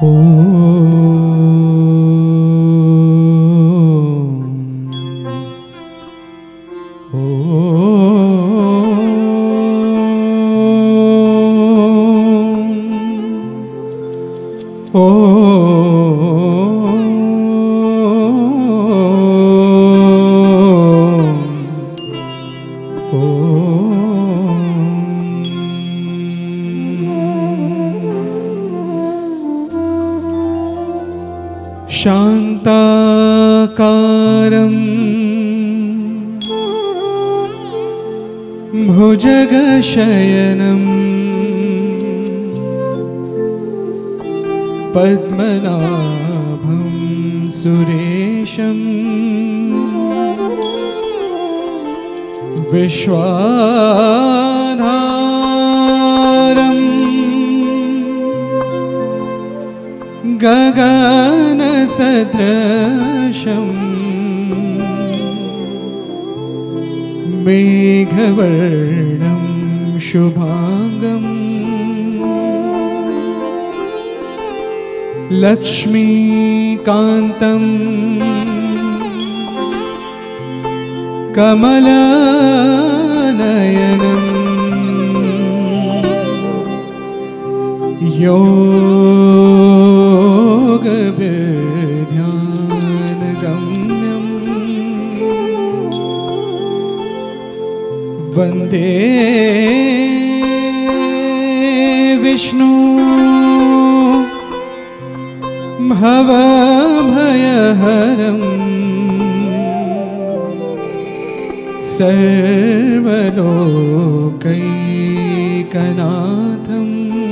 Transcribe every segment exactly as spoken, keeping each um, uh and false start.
शान्ताकारं भुजगशयनं पद्मनाभं सुरेशं विश्वाधारं गगनसदृशं मेघवर्णं शुभांगं लक्ष्मीकान्तं कमलनयनं योगविध्यानगम्यं वन्दे विष्णु भवभयहरं सर्वलोकैकनाथं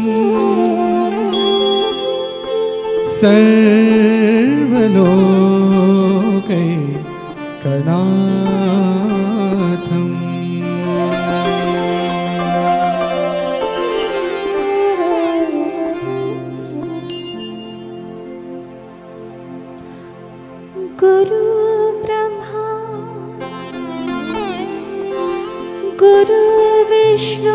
सर्वलोकैकनाथम् गुरु ब्रह्मा गुरु विष्णु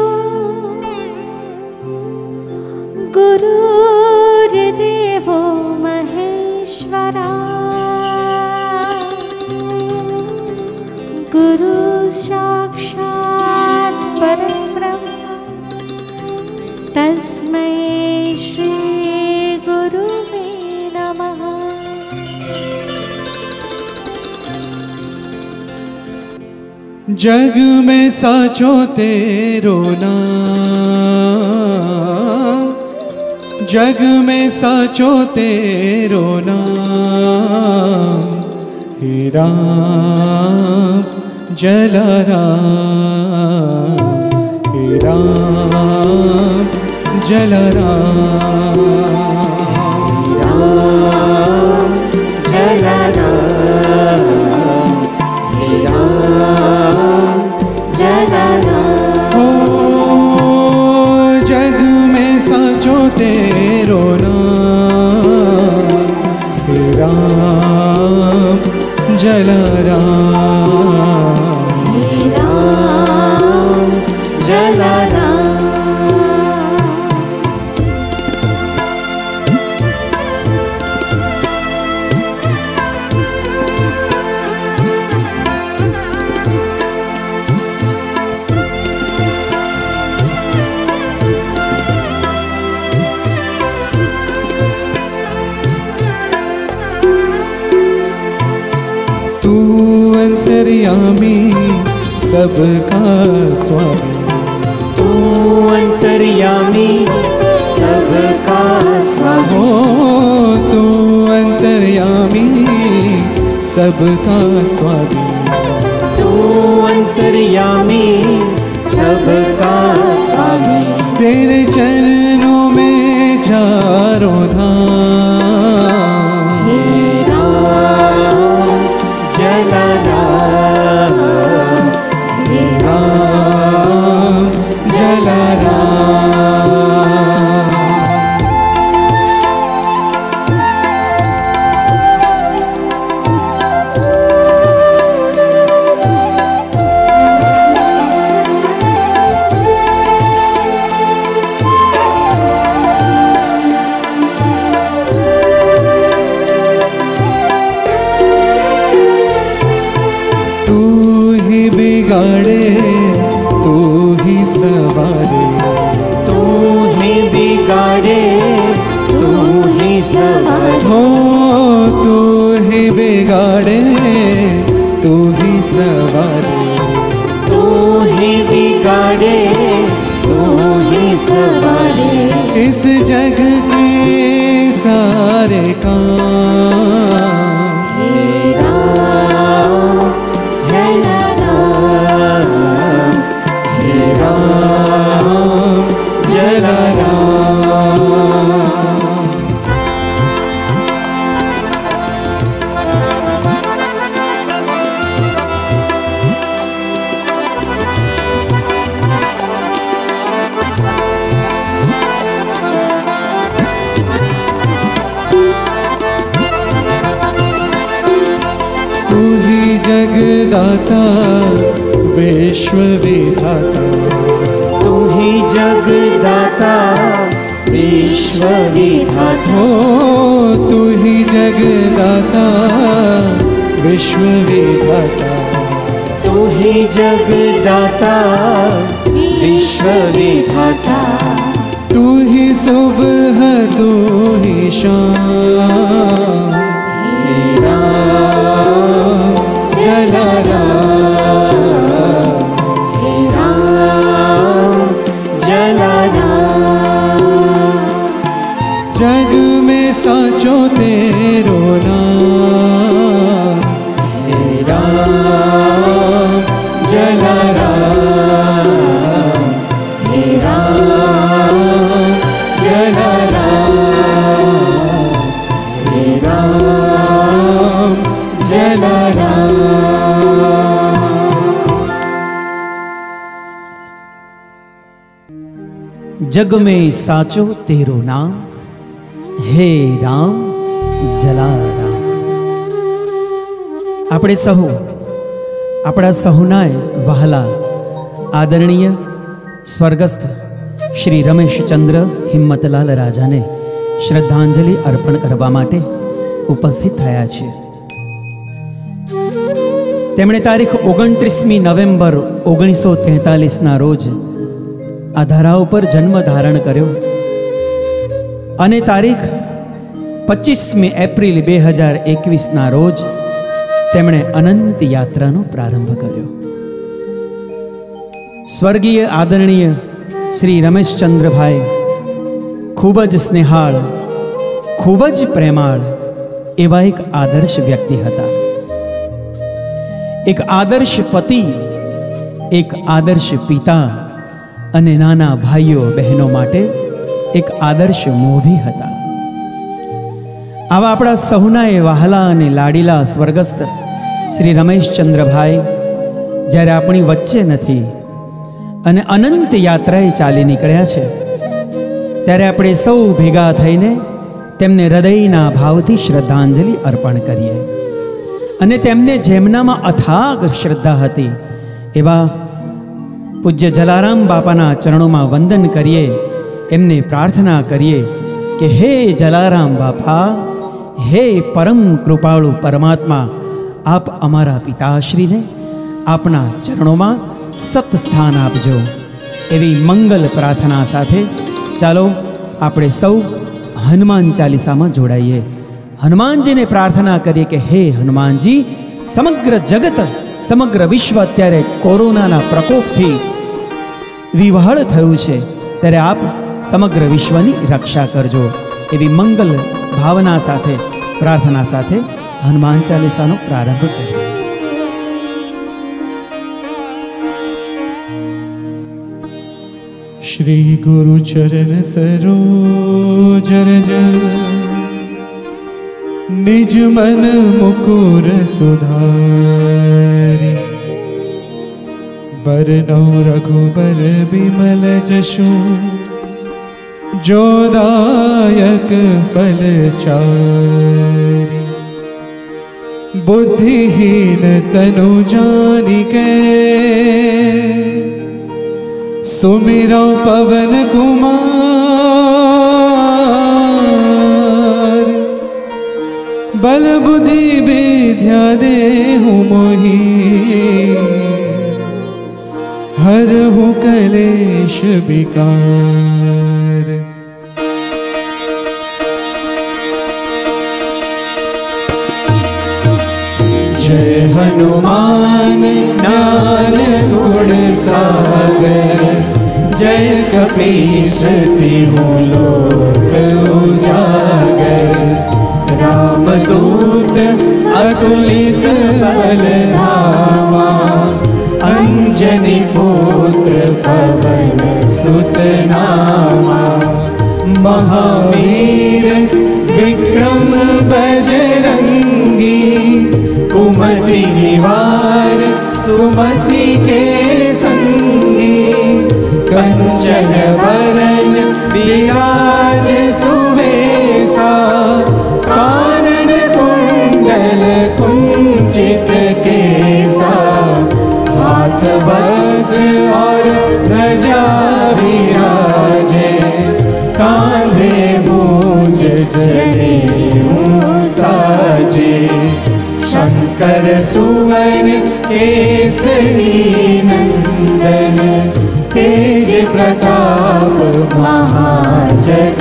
गुरुर्देवो महेश्वरा गुरु साक्षात् परब्रह्म तस्मै श्री गुरुवे नमः। जग में साचो तेरो नाम, जग में साचो तेरो नाम, हे राम जलाराम, हे राम जलाराम, हे राम जलाराम, हे राम जलाराम। ओ जग में साचो तेरो नाम, हे राम जलाराम, हे राम जलाराम। तू अंतर्यामी सबका स्वामी, तू अंतर्यामी सबका स्वामी, हो तू अंतर्यामी सबका स्वामी, तू अंतर्यामी सबका स्वामी। तेरे चरणों में चारों धाम, हे राम जलाराम, हे राम जलाराम। बिगाड़े तू ही सवारे, तू ही बिगाड़े तू ही सवारे, हो तू ही बिगाड़े तू ही सवारे, तू ही बिगाड़े तू ही सवारे, इस जग के सारे काम। हे राम जय राम, हे राम जय राम। तू ही जगदाता विश्व विधाता, तू ही जगदाता विश्व विधाता, हो तू ही जगदाता विश्व विधाता, तू ही जगदाता विश्व विधाता, तू ही सुबह तू ही शाम। हे राम जय राम, हे राम जय राम, जग में साचो तेरो नाम। हे राम जय राम, हे राम जय राम, हे राम जय राम। जग में साचो तेरो नाम, हे राम जलाराम। આપણે સહુ આપણા સહુનાય વહાલા આદરણીય સ્વર્ગસ્થ શ્રી રમેશચંદ્ર હિંમતલાલ રાજાને શ્રદ્ધાંજલિ અર્પણ કરવા માટે ઉપસ્થિત થયા છે। તેમણે તારીખ ઓગણત્રીસમી નવેમ્બર ઓગણીસો તેતાલીસના રોજ આ ધરા ઉપર જન્મ ધારણ કર્યો અને તારીખ પચીસમી એપ્રિલ બે હજાર એકવીસના રોજ તેમણે અનંત યાત્રાનો પ્રારંભ કર્યો। સ્વર્ગીય આદરણીય શ્રી રમેશચંદ્રભાઈ ખૂબ જ સ્નેહાળ, ખૂબ જ પ્રેમાળ એવા એક આદર્શ વ્યક્તિ હતા, એક આદર્શ પતિ, એક આદર્શ પિતા અને નાના ભાઈઓ બહેનો માટે એક આદર્શ મોભી હતા। આવા આપણા સહુનાએ વહાલા અને લાડીલા સ્વર્ગસ્થ શ્રી રમેશચંદ્રભાઈ જ્યારે આપણી વચ્ચે નથી અને અનંત યાત્રાએ ચાલી નીકળ્યા છે, ત્યારે આપણે સૌ ભેગા થઈને તેમને હૃદયના ભાવથી શ્રદ્ધાંજલિ અર્પણ કરીએ અને તેમને જેમનામાં અથાગ શ્રદ્ધા હતી એવા પૂજ્ય જલારામ બાપાના ચરણોમાં વંદન કરીએ, એમને પ્રાર્થના કરીએ કે હે જલારામ બાપા, હે પરમ કૃપાળુ પરમાત્મા, આપ અમારા પિતાશ્રીને આપના ચરણોમાં સત સ્થાન આપજો। એવી મંગલ પ્રાર્થના સાથે ચાલો આપણે સૌ હનુમાન ચાલીસામાં જોડાઈએ। હનુમાનજીને પ્રાર્થના કરીએ કે હે હનુમાનજી, સમગ્ર જગત, સમગ્ર વિશ્વ અત્યારે કોરોનાના પ્રકોપથી વિવહળ થયું છે, ત્યારે આપ સમગ્ર વિશ્વની રક્ષા કરજો। એવી મંગલ ભાવના સાથે, પ્રાર્થના સાથે હનુમાન ચાલીસાનો પ્રારંભ કરીએ। श्री गुरु चरण सरोज रज, निज मन मुकुर सुधारि, बरनौ रघुबर बिमल जशु, जो दायक फल चारि। बुद्धिहीन तनु जानिके, सुमिरौ पवन कुमार। बल बुद्धि विद्या देहु मोहि, हरहु कलेश विकार। जय हनुमान ज्ञान गुण सागर, जय कपीस तिहु लोक उजागर। रामदूत अतुलित बल धामा, अंजनी पुत्र पवन सुत नामा। महावीर विक्रम बजरंगी, कुमति निवार सुमति के संगी। कंचन वरन विराज सुवेशा, कानन कुंडल कुंचित केसा। हाथ वज्र और ध्वजा विराजे, कांधे मूंज जनेऊ साजे। शंकर सुवन केसरी नंदन, तेज प्रताप महाजगवंदन।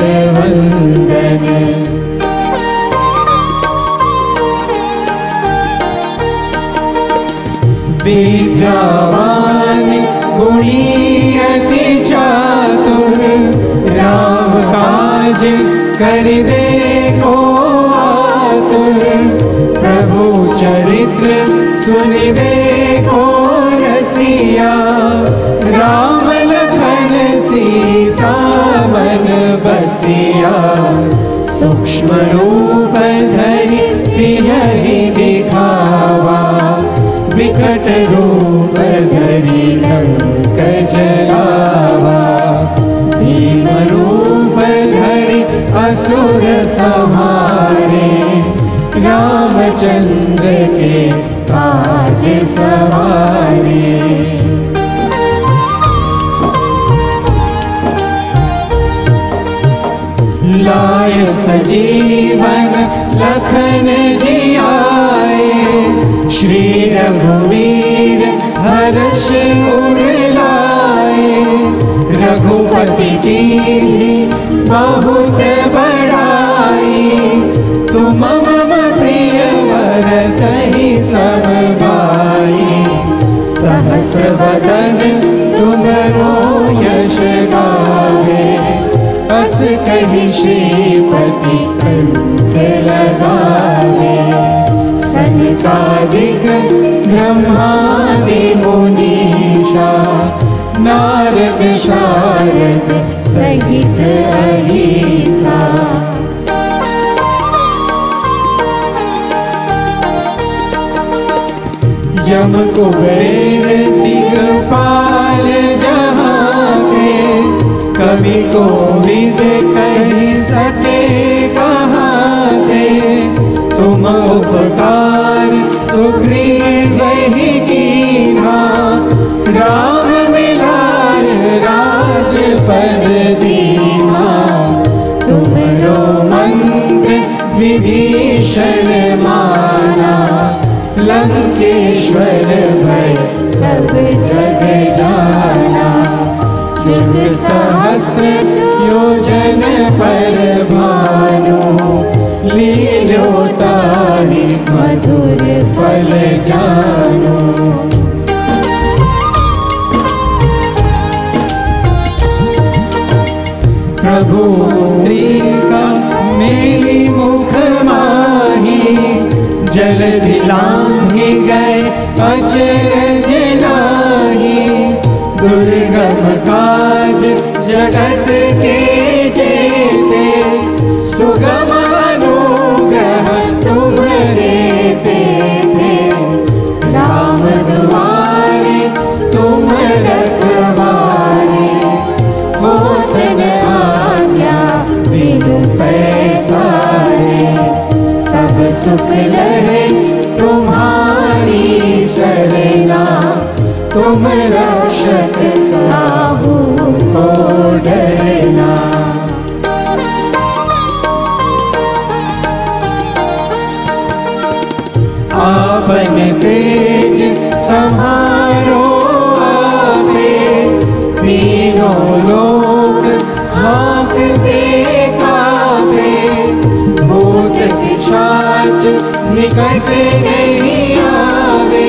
विद्यावान गुणी अति चातुर, राम काज करिबे को आतुर। प्रभु चरित्र सुनिबे को रसिया, राम लखन सीता मन बसिया। सूक्ष्म रूप धरि सियहि दिखावा, विकट रूप धरि लंक जलावा। भीम रूप धरि असुर संहारे, रामचंद्र के काज सवारे। लाय सजीवन लखन जियाए, श्री रघुवीर हर्ष उर लाए। रघुपति की बहुत बड़ाई, तुम मम प्रिय भरतहि सब भाई। सहस्र वदन तुमरो यश गावे, बस कहि श्रीपति कंठ लगावे। सनकादिक ब्रह्मादि मुनीषा, नारद शारद सहित अहिसा। यम कुबेर दिगपाल जहाँ के, कवि कोविद कहि सके कहाँ थे। तुम उपकार सुग्रीव ही कीन्हा, राम मिलाय राजपद दीन्हा। तुमरो मंत्र विभीषण माना, लंकेश्वर भय सब जग जाना। जुग सहस्त्र योजन पर भानु, लील्यो ताहि मधुर फल जानु। प्रभु का मेली मुख माही, जलधि लांघि गए अचरज नाही। दुर्गम काज जगत के जेते, सुगम अनुग्रह तुम्हारे तेते। राम दुआरे तुम रखवारे, होत न आज्ञा बिनु पैसारे। सब सुख लहे तुम्हारी शरणा, तुम रक्षक काहू को डरना। आपन तेज समारो आपे, लोग हाँकते कांपे, भूत पिशाच निकट नहीं आवे।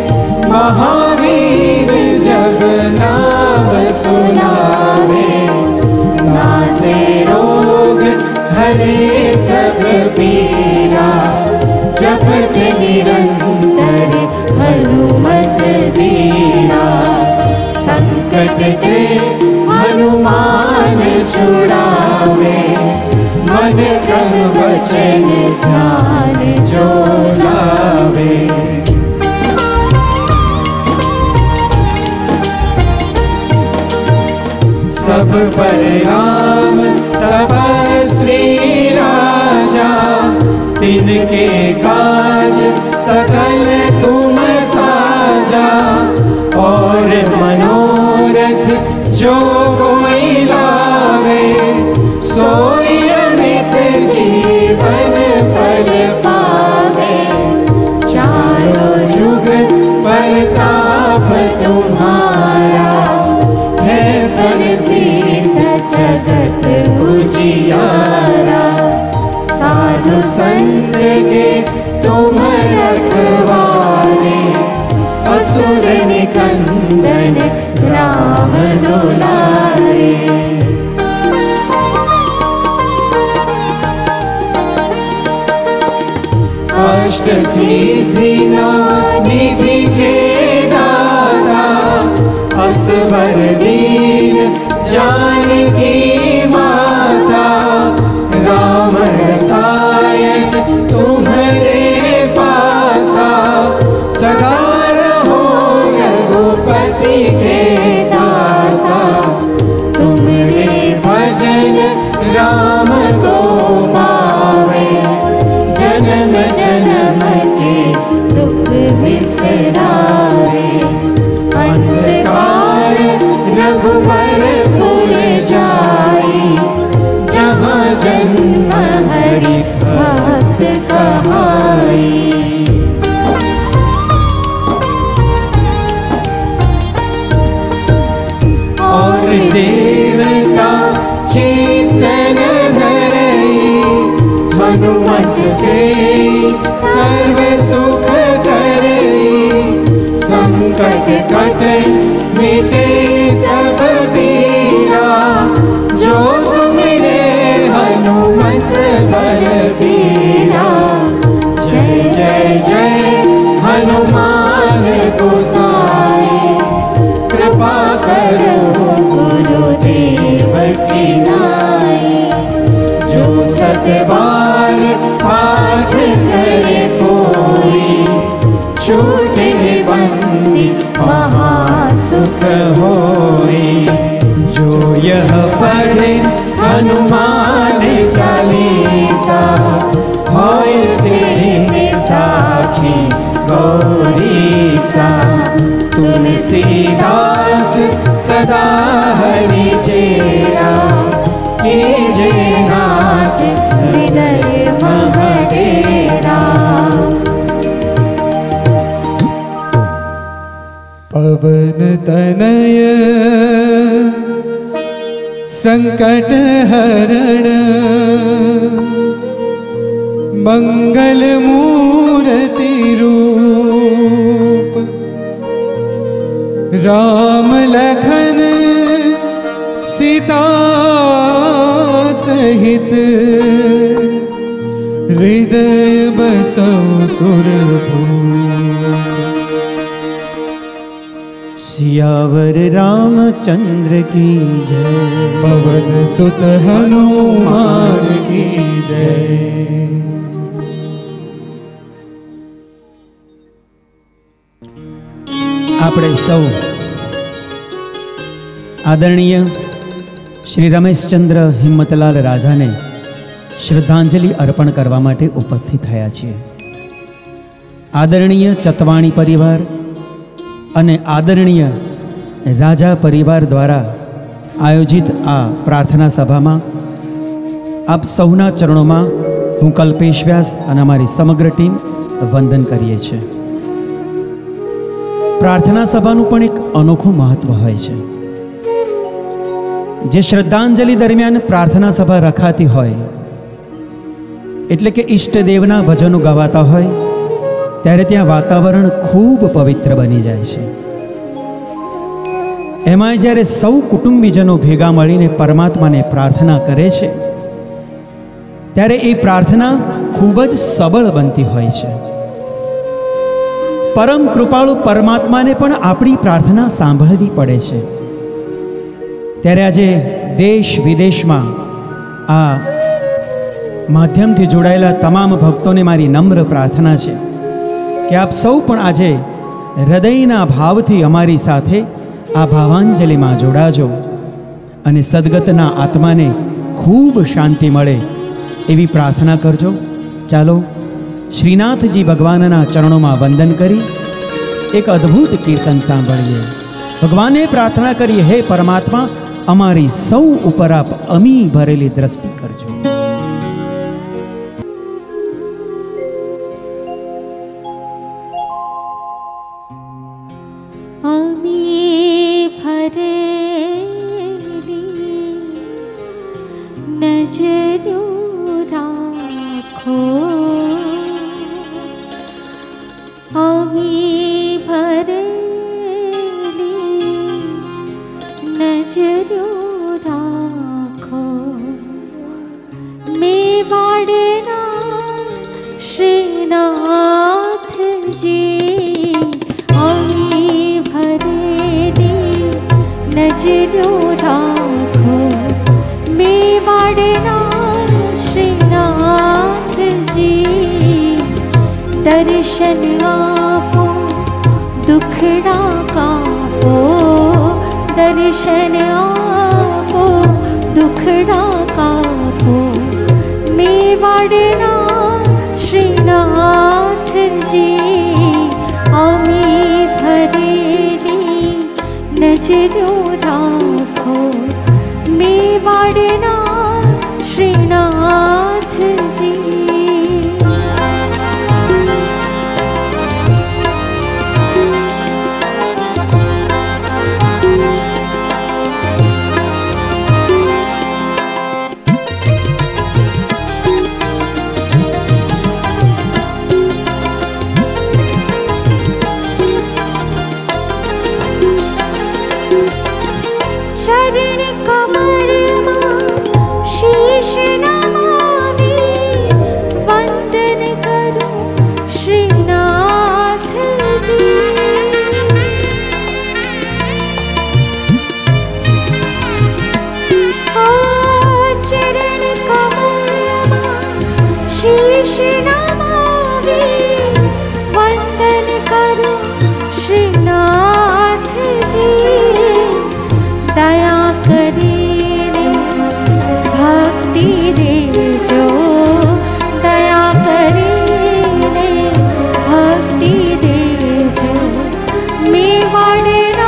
महावीर जब नाम सुनावे, नासे रोग हरे सब पीरा। जपत निरंतर हनुमत बीरा, संकट से हनुमान छुड़ावे। मन क्रम वचन ध्यान जो लावे। सब पर राम तपस्वी राजा, तिनके काज सकल तुम साजा। और मनोरथ जो कोई लावे, सोई अमित जीवन फल पावे। चारों जुग परताप तुम्हारा, है प्रसिद्ध जगत उजियारा। साधु संत के तुम रखवारे, असुर निकंदन राम दुलारे। अष्ट सिद्धि नौ निधि के दाता, असवर दीन जानकी माता। राम रसायन तुम्हारे पासा, सदा रहो रघुपति के दासा। तुम्हारे भजन राम को पावे, जन्म जन्म के दुख बिसरावे। अंधकार रघुवरपुर जाई, जहाँ जन्म हरि भक्त कहाई। और देवता चेतन धरई, हनुमत से सर्व सुख करई। संकट कटे मिटे सब पीरा, जो सुमिरे हनुमत बलबीरा। जय जय जय हनुमान गोसाई, कृपा करो गुरुदेव की नाई। जो सत बार पाठ करे कोई, छूटे बंदी महासुख होई। जो यह पढ़े हनुमान चालीसा, होय सिद्धि साखी गौरीसा। तुलसीदास सदा हरि चेरा, कीजे नाथ हृदय महडेरा। पवन तनय संकट हरण, मंगल मूर्ति रूप। राम लखन सीता सहित, हृदय बसौ सुरभूप। सियावर रामचंद्र की जय, पवन सुत हनुमान की जय। આપણે સૌ આદરણીય શ્રી રમેશચંદ્ર હિંમતલાલ રાજાને શ્રદ્ધાંજલિ અર્પણ કરવા માટે ઉપસ્થિત થયા છીએ. આદરણીય ચતવાણી પરિવાર અને આદરણીય રાજા પરિવાર દ્વારા આયોજિત આ પ્રાર્થના સભામાં આપ સૌના ચરણોમાં હું કલ્પેશ વ્યાસ અને અમારી સમગ્ર ટીમ વંદન કરીએ છીએ. પ્રાર્થના સભાનું પણ એક અનોખું મહત્વ હોય છે. જે શ્રદ્ધાંજલિ દરમિયાન પ્રાર્થના સભા રખાતી હોય, એટલે કે ઈષ્ટદેવના ભજનો ગવાતા હોય, ત્યારે ત્યાં વાતાવરણ ખૂબ પવિત્ર બની જાય છે. એમાં જ્યારે સૌ કુટુંબીજનો ભેગા મળીને પરમાત્માને પ્રાર્થના કરે છે, ત્યારે એ પ્રાર્થના ખૂબ જ સબળ બનતી હોય છે. પરમ કૃપાળુ પરમાત્માને પણ આપણી પ્રાર્થના સાંભળવી પડે છે. ત્યારે આજે દેશ વિદેશમાં આ માધ્યમથી જોડાયેલા તમામ ભક્તોને મારી નમ્ર પ્રાર્થના છે કે આપ સૌ પણ આજે હૃદયના ભાવથી અમારી સાથે આ ભાવાંજલિમાં જોડાજો અને સદગતના આત્માને ખૂબ શાંતિ મળે એવી પ્રાર્થના કરજો. ચાલો શ્રીનાથજી ભગવાનના ચરણોમાં વંદન કરી એક અદ્ભુત કીર્તન સાંભળીએ. ભગવાને પ્રાર્થના કરીએ, હે પરમાત્મા, અમારી સૌ ઉપર આપ અમી ભરેલી દ્રષ્ટિ કરજો. दर्शन आपो दुखड़ा कापो, दर्शन आपो दुखड़ा कापो, मेवाड़ना श्रीनाथ जी अमी भरेली नजरो राखो, मेवाड़ना श्रीनाथ जी. चरण कमल मां शीश नमामि, वंदन करूं श्रीनाथ जी. ओ चरण कमल मां शीश नमामि, वंदन करूं श्रीनाथ जी. दया करीने भक्ति देजो, दया करीने भक्ति देजो, मेवाड़ना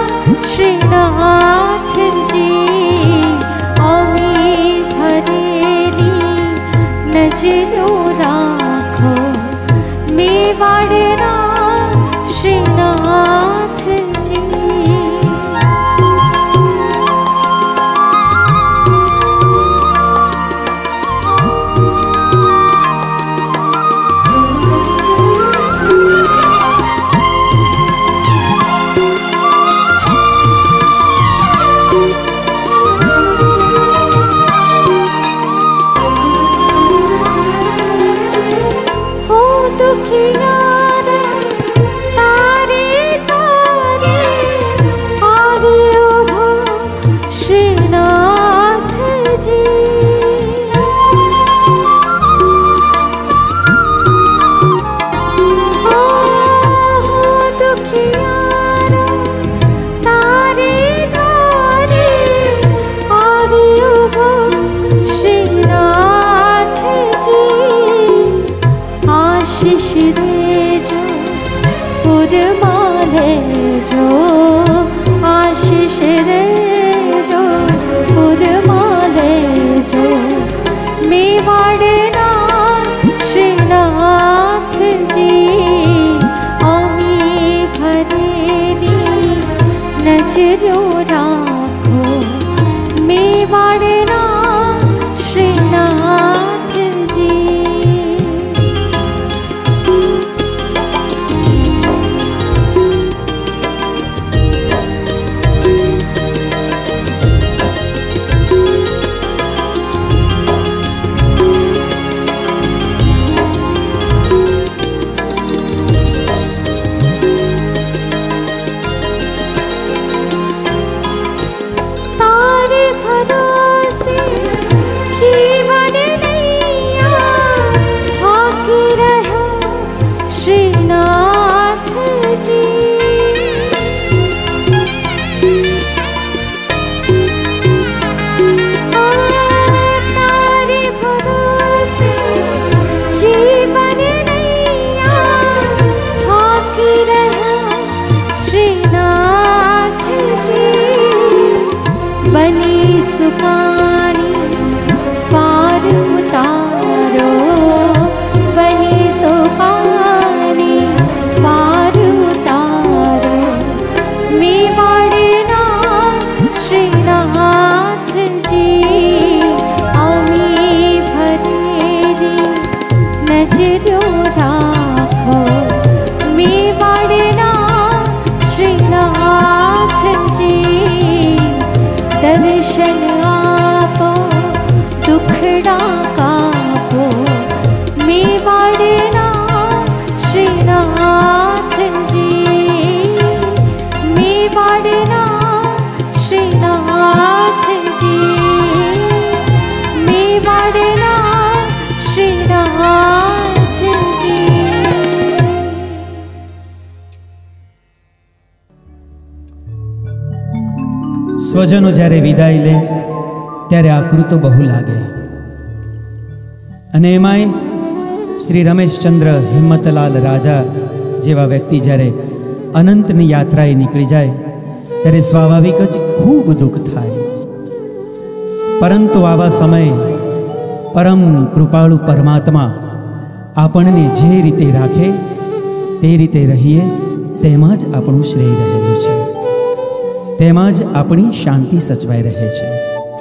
श्रीनाथ जी अमी भरेली नजरो राखो, मेवाड़ना श्रीनाथ जी. नजरो राखो, जी तारे भरोसे जीवन नैया हाकी रहा श्रीनाथ जी बनी सुपानी पार उतारो बनी सुपानी पार उतारो मेवाड़ना श्रीनाथ जी अमी भरेरी नजरो राखो मेवाड़ना श्रीनाथ जी दर्शन आपो दुखड़ा कापो मेवाड़ना श्रीनाथ जी मेवाड़ना श्रीनाथ जी मेवाड़ना श्रीनाथ जी। સ્વજનો જ્યારે વિદાય લે ત્યારે આકૃતો બહુ લાગે અને એમાંય શ્રી રમેશચંદ્ર હિંમતલાલ રાજા જેવા વ્યક્તિ જ્યારે અનંતની યાત્રાએ નીકળી જાય ત્યારે સ્વાભાવિક જ ખૂબ દુઃખ થાય, પરંતુ આવા સમયે પરમ કૃપાળુ પરમાત્મા આપણને જે રીતે રાખે તે રીતે રહીએ તેમાં જ આપણું શ્રેય રહેલું છે, તેમાં જ આપણી શાંતિ સચવાઈ રહે છે।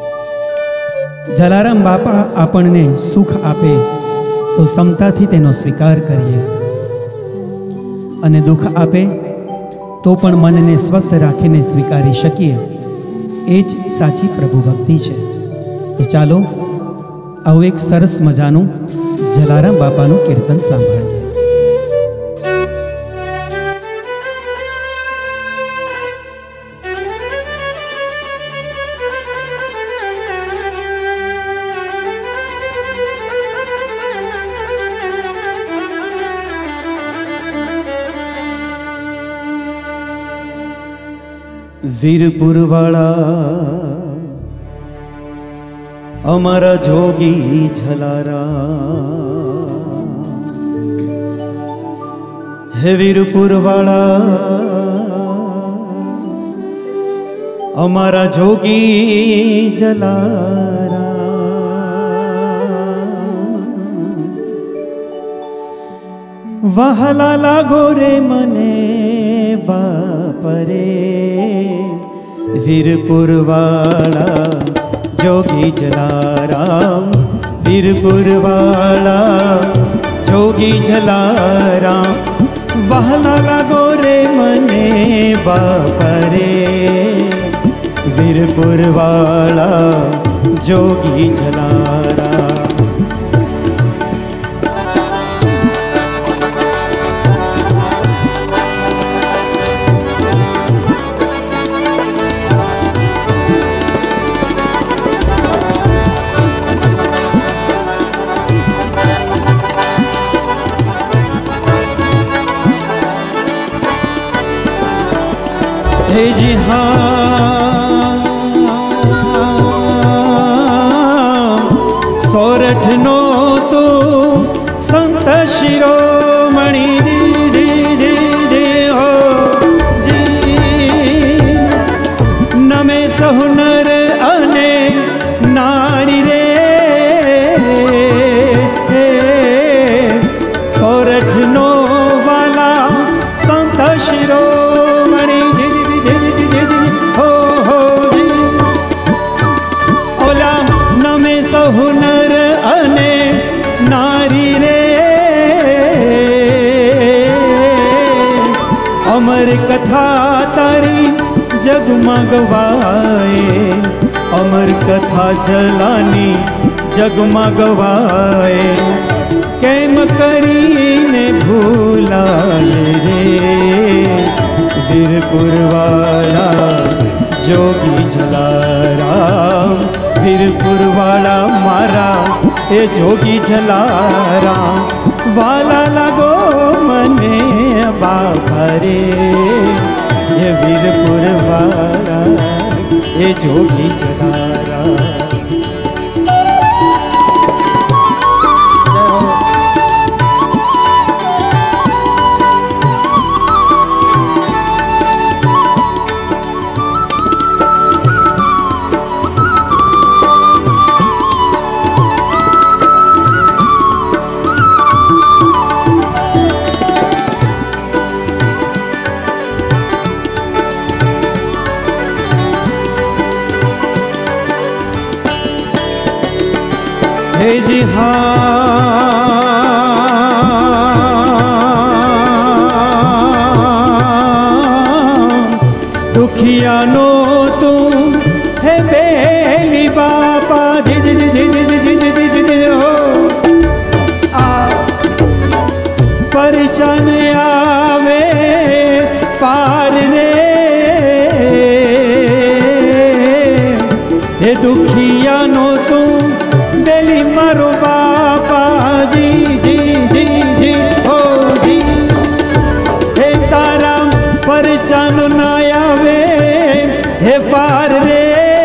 જલારામ બાપા આપણને સુખ આપે તો સમતાથી તેનો સ્વીકાર કરીએ અને દુઃખ આપે તો પણ મનને સ્વસ્થ રાખીને સ્વીકારી શકીએ, એ જ સાચી પ્રભુ ભક્તિ છે। તો ચાલો આવું એક સરસ મજાનું જલારામ બાપાનું કીર્તન સાંભળીએ। વીરપુર વાળા અમારા જોગી ઝલારા હે વીરપુર વાળા અમારા જોગી જલારા વહાલા લાગો રે મને બાપરે વીરપુર વાળા જોગી જલારામ વીરપુર વાળા જોગી જલારામ વહાલા લાગો રે મને બાપરે વીરપુર વાળા જોગી જલારામ। हे जी हाँ सोरठ नो तो संत शिरोमणि जी जी जी जी हो जी नमे सहुनर अने नारी रे सोरठ नो वाला संत शिरोमणि हुनर अने नारी रे अमर कथा तारी जगमग गवाए अमर कथा जलानी जगमग गवाए केम करीने भूलाए रे वीरपुर वाला जोगी जलाराम वीरपुर वाला मारा ए जोगी जलाराम वाला लगो मने बापा रे दुखिया नो तू बेली मारो बापा जी जी जी जी ओ जी हे तारा पर चानो ना आवे हे पार रे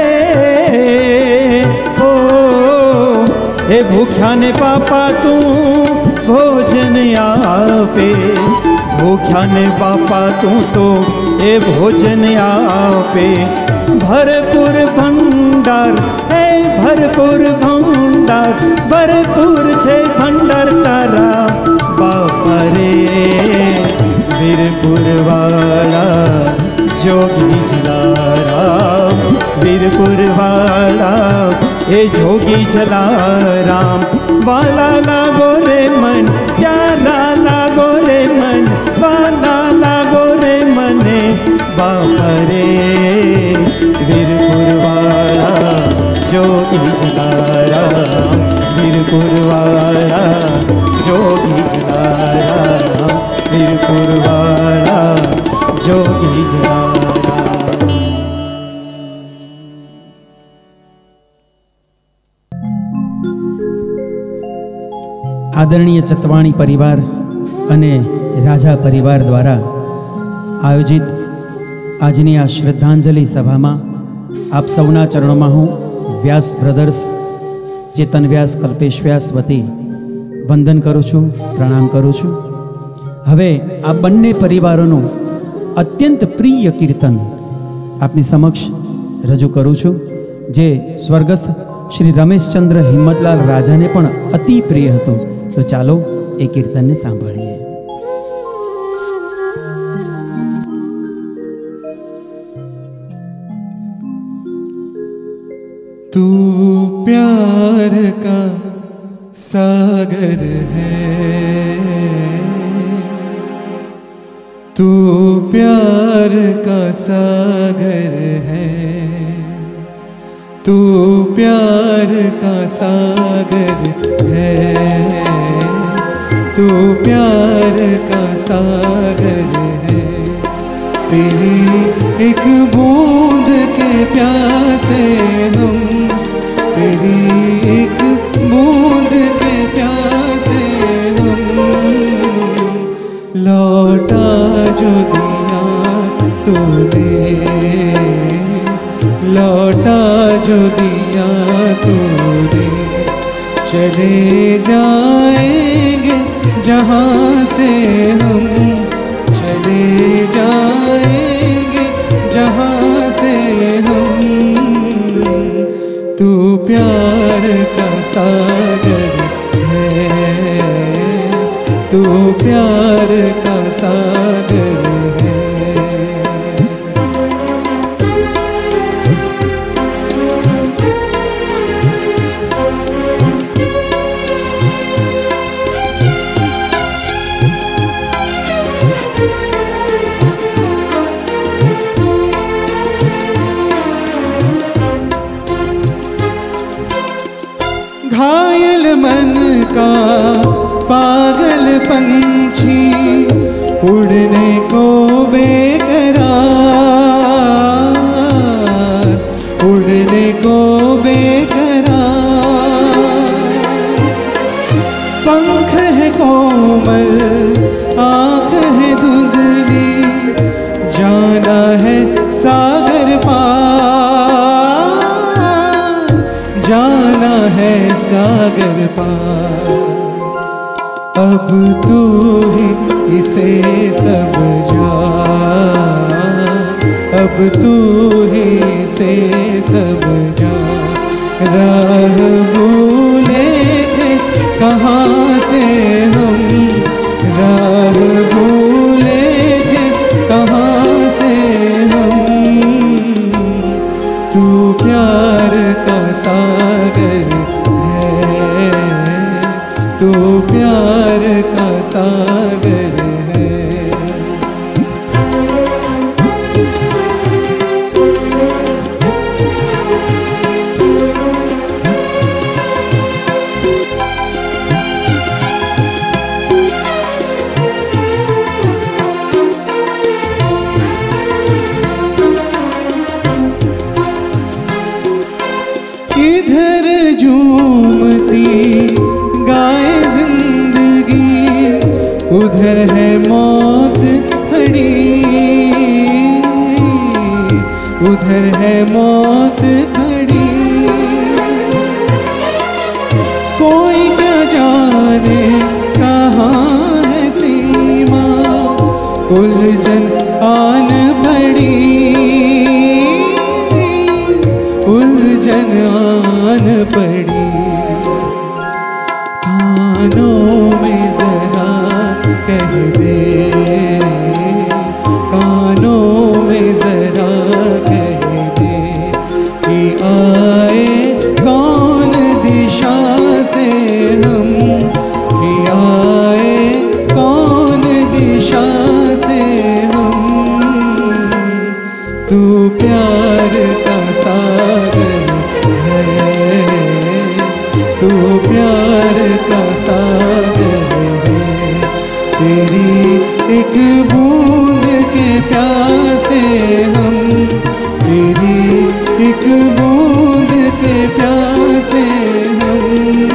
ओ हे भूख्या ने पापा तू भोजन आपे भूख्या ने पापा तू तो ए भोजन आपे भरपूर भंडार है भरपूर भंडार भरपूर छे भंडार तारा बापा रे वीरपुर वाला जोगी जलाराम वीरपुर वाला ए जोगी जलाराम वाला लागो रे मन प्यारा लागो रे मन वाला लागो रे मने बापा रे वीरपुर वाला जोगी जलाराम वीरपुर वाला जोगी जलाराम वीरपुर वाला जोगी जलाराम। आदरणीय चतवाणी परिवार अने राजा परिवार द्वारा आयोजित आजनी आ श्रद्धांजलि सभा में आप सौना चरणों में हूँ व्यास ब्रदर्स चेतन व्यास कल्पेश व्यास वती वंदन करूँ छूँ प्रणाम करूँ छूँ। हवे आ बंने परिवारों अत्यंत प्रिय कीर्तन आपनी समक्ष रजू करूँ छूँ जे स्वर्गस्थ श्री रमेशचंद्र हिम्मतलाल राजा ने पण अति प्रिय हतुं। तो चालो ए कीर्तन ने सांभळीए। तू प्यार का सागर है तू प्यार का सागर है तू प्यार का सागर है तू प्यार का सागर है तेरी एक बूंद के प्यासे हम तेरी एक बूंद के प्यासे हम लौटा जो दिया तूने लौटा जो दिया तूने चले जाएंगे जहाँ से हम चले जाएंगे जहाँ से हम तू प्यार का सागर है तू प्यार का सागर है। घायल मन का पागल पंछी उड़ने को बेकरार उड़ने को बेकरार पंख है कोमल आँख है धुंधली जाना है सागर पार जाना है सागर पार अब तू ही इसे समझा अब तू ही इसे समझा राह भूले थे कहाँ से हम राह भूले थे कहाँ से हम तू प्यार का सागर है तू प्यार का सागर है। उधर है मौत खड़ी, उधर है मौत खड़ी। कोई क्या जाने कहाँ है सीमा, उलझन आन पड़ी, उलझन आन पड़ी। कानों में जरा कह दे, कानों में जरा कह दे कि आए कौन दिशा से हम, कि आए कौन दिशा से हम। तू प्यार का सागर है, तू प्यार का सागर है। तेरी एक बूंद के प्यासे हम, तेरी एक बूंद के प्यासे हम।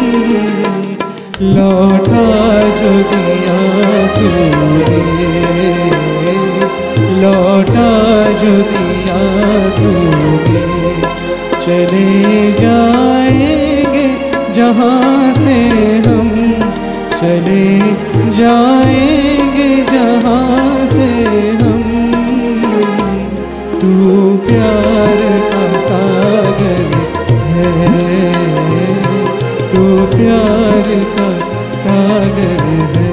लौटा जो दिया तूने, लौटा जो दिया तूने। चले जाएंगे जहाँ से हम, चले जाएंगे जहाँ से हम। तू प्यार का सागर है, तू प्यार का सागर है।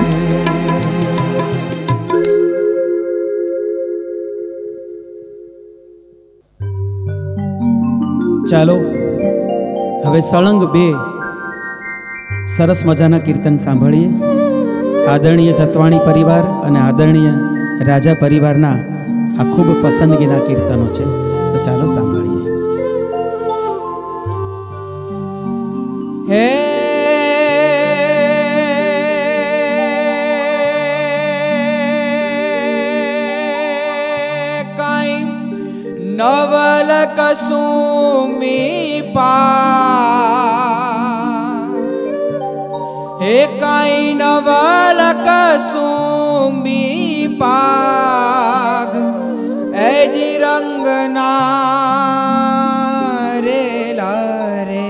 ચાલો હવે સળંગ બે સરસ મજાના કીર્તન સાંભળીએ. આદરણીય જતવાણી પરિવાર અને આદરણીય રાજા પરિવારના આ ખૂબ પસંદગીના કીર્તનો છે, તો ચાલો સાંભળીએ. હે કાઈ નવલ કસુમી પા, हे काई नवल कसुम्बी पाग, ऐजी रंगना रे लारे।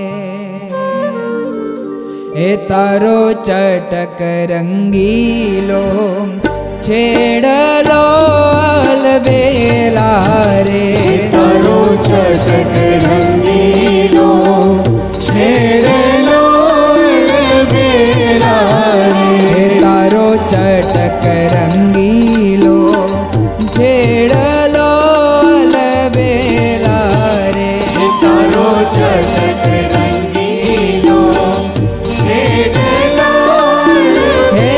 हे तारो चटक रंगीलो छेड़लो अलबेला रे। तारो चटक रंगीलो छेड़लो अलबेला रे। तारो चटक रंगीलो छेड़लो अलबेला रे। तारो चटक रंगीलो छेड़लो हे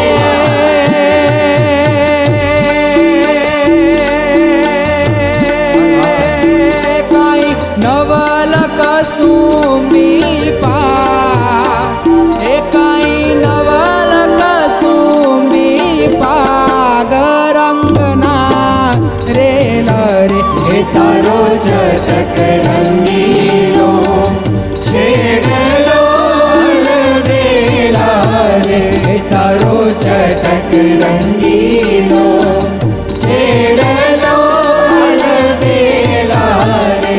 काई नवल कसुम्बी पा, हे काई नवल कसुम्बी पाग रंगना रे लारे। हे तारो चटक रंगीलो छेड़लो अलबेला रे। तारो चटक रंगीलो छेड़लो अलबेला रे।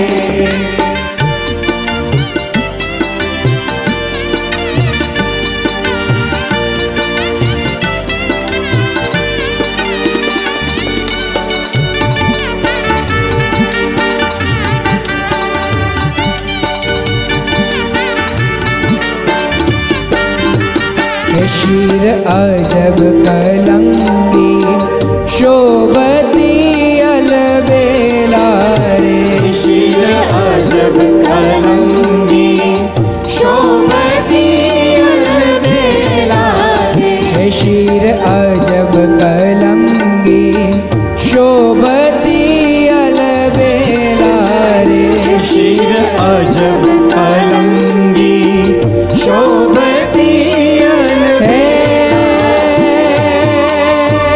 शीर अजब कलंगी शोभती अलबेला रे। शीर अजब कलंगी शोभती अलबेला रे। शीर अजब कलंगी शोभती अलबेला रे। शीर अजब कलंगी शोभती हे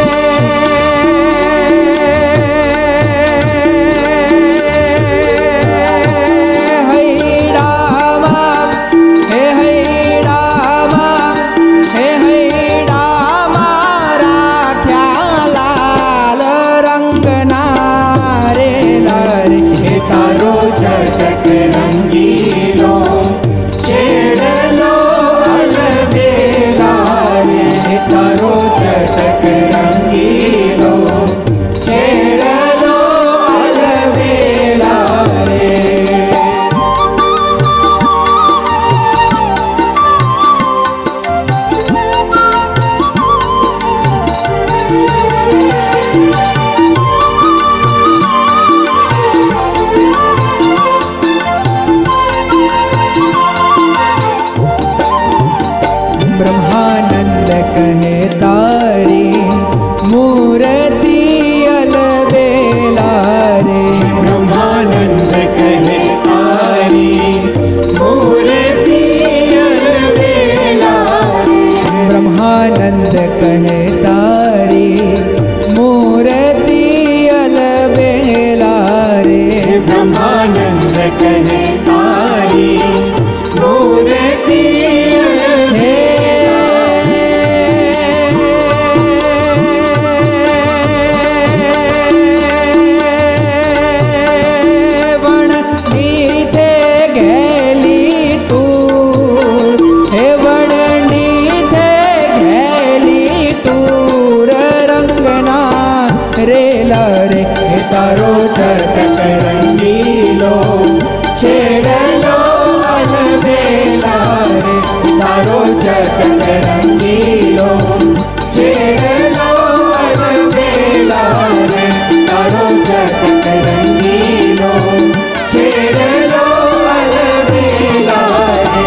रेला रे तारो छटक रंगीलो छेड़लो अलबेला रे तारो छटक रंगीलो छेड़लो अलबेला रे तारो छटक रंगीलो छेड़लो अलबेला रे।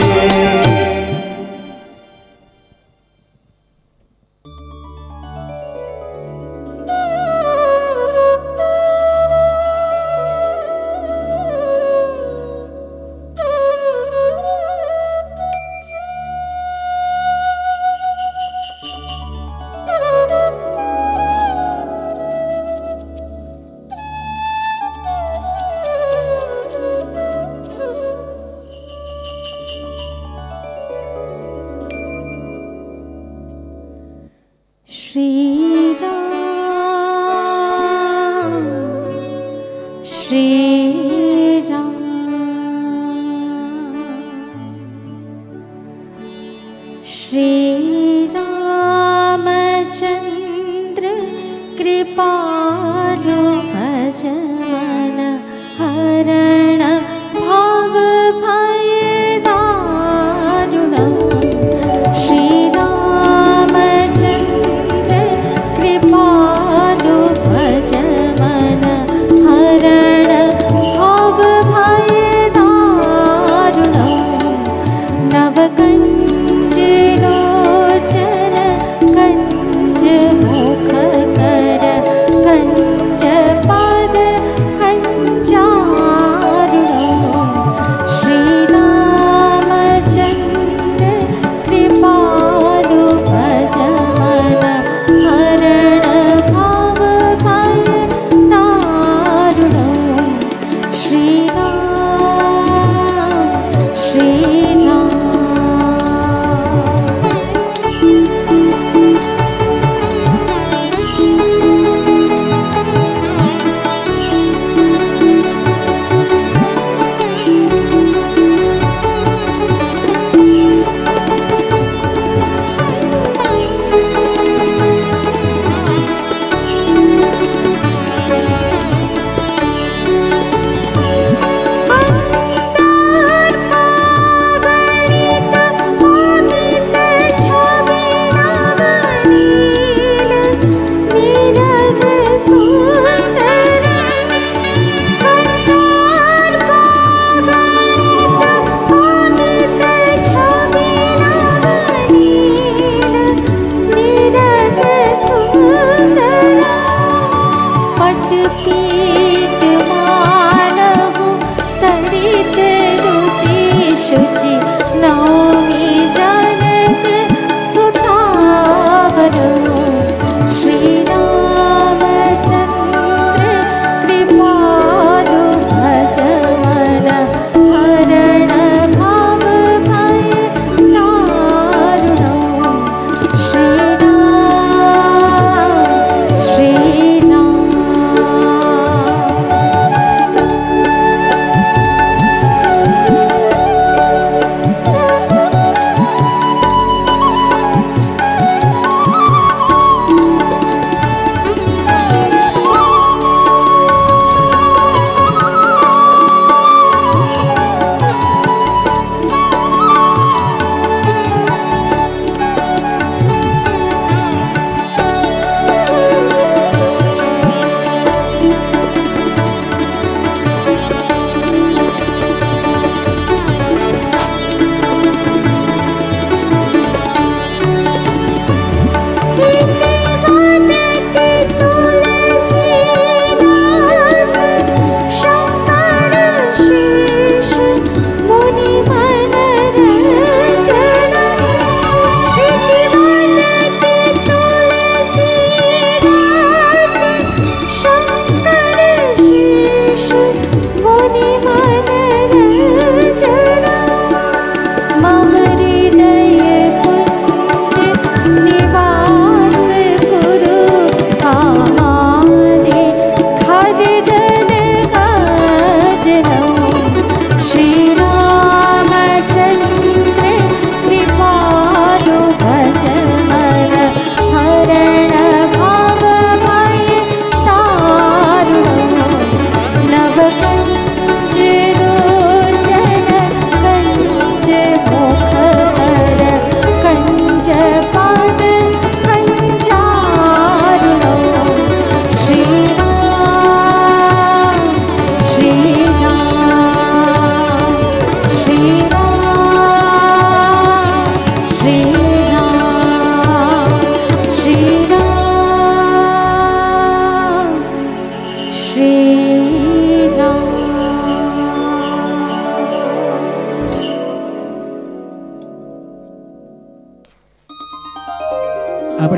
श्री राम श्री राम श्री रामचंद्र कृपालु भजन हरण भाव भय दारुणम् श्री रामचंद्र कृपालु भजन हरण भाव भय दारुणम् नवकंज लोचन कंज मुख कर कंज पाद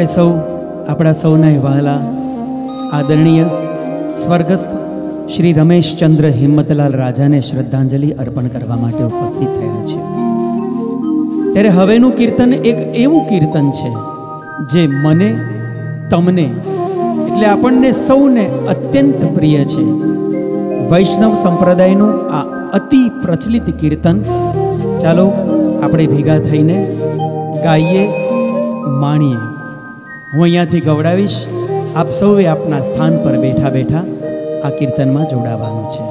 સૌ આપણા સૌના વહાલા આદરણીય સ્વર્ગસ્થ શ્રી રમેશચંદ્ર હિંમતલાલ રાજાને શ્રદ્ધાંજલિ અર્પણ કરવા માટે ઉપસ્થિત થયા છે. ત્યારે હવેનું કીર્તન એક એવું કીર્તન છે જે મને, તમને એટલે આપણને સૌને અત્યંત પ્રિય છે. વૈષ્ણવ સંપ્રદાયનું આ અતિ પ્રચલિત કીર્તન ચાલો આપણે ભેગા થઈને ગાઈએ, માણીએ. હું અહીંયાથી ગવડાવીશ, આપ સૌએ આપના સ્થાન પર બેઠા બેઠા આ કીર્તનમાં જોડાવાનું છે.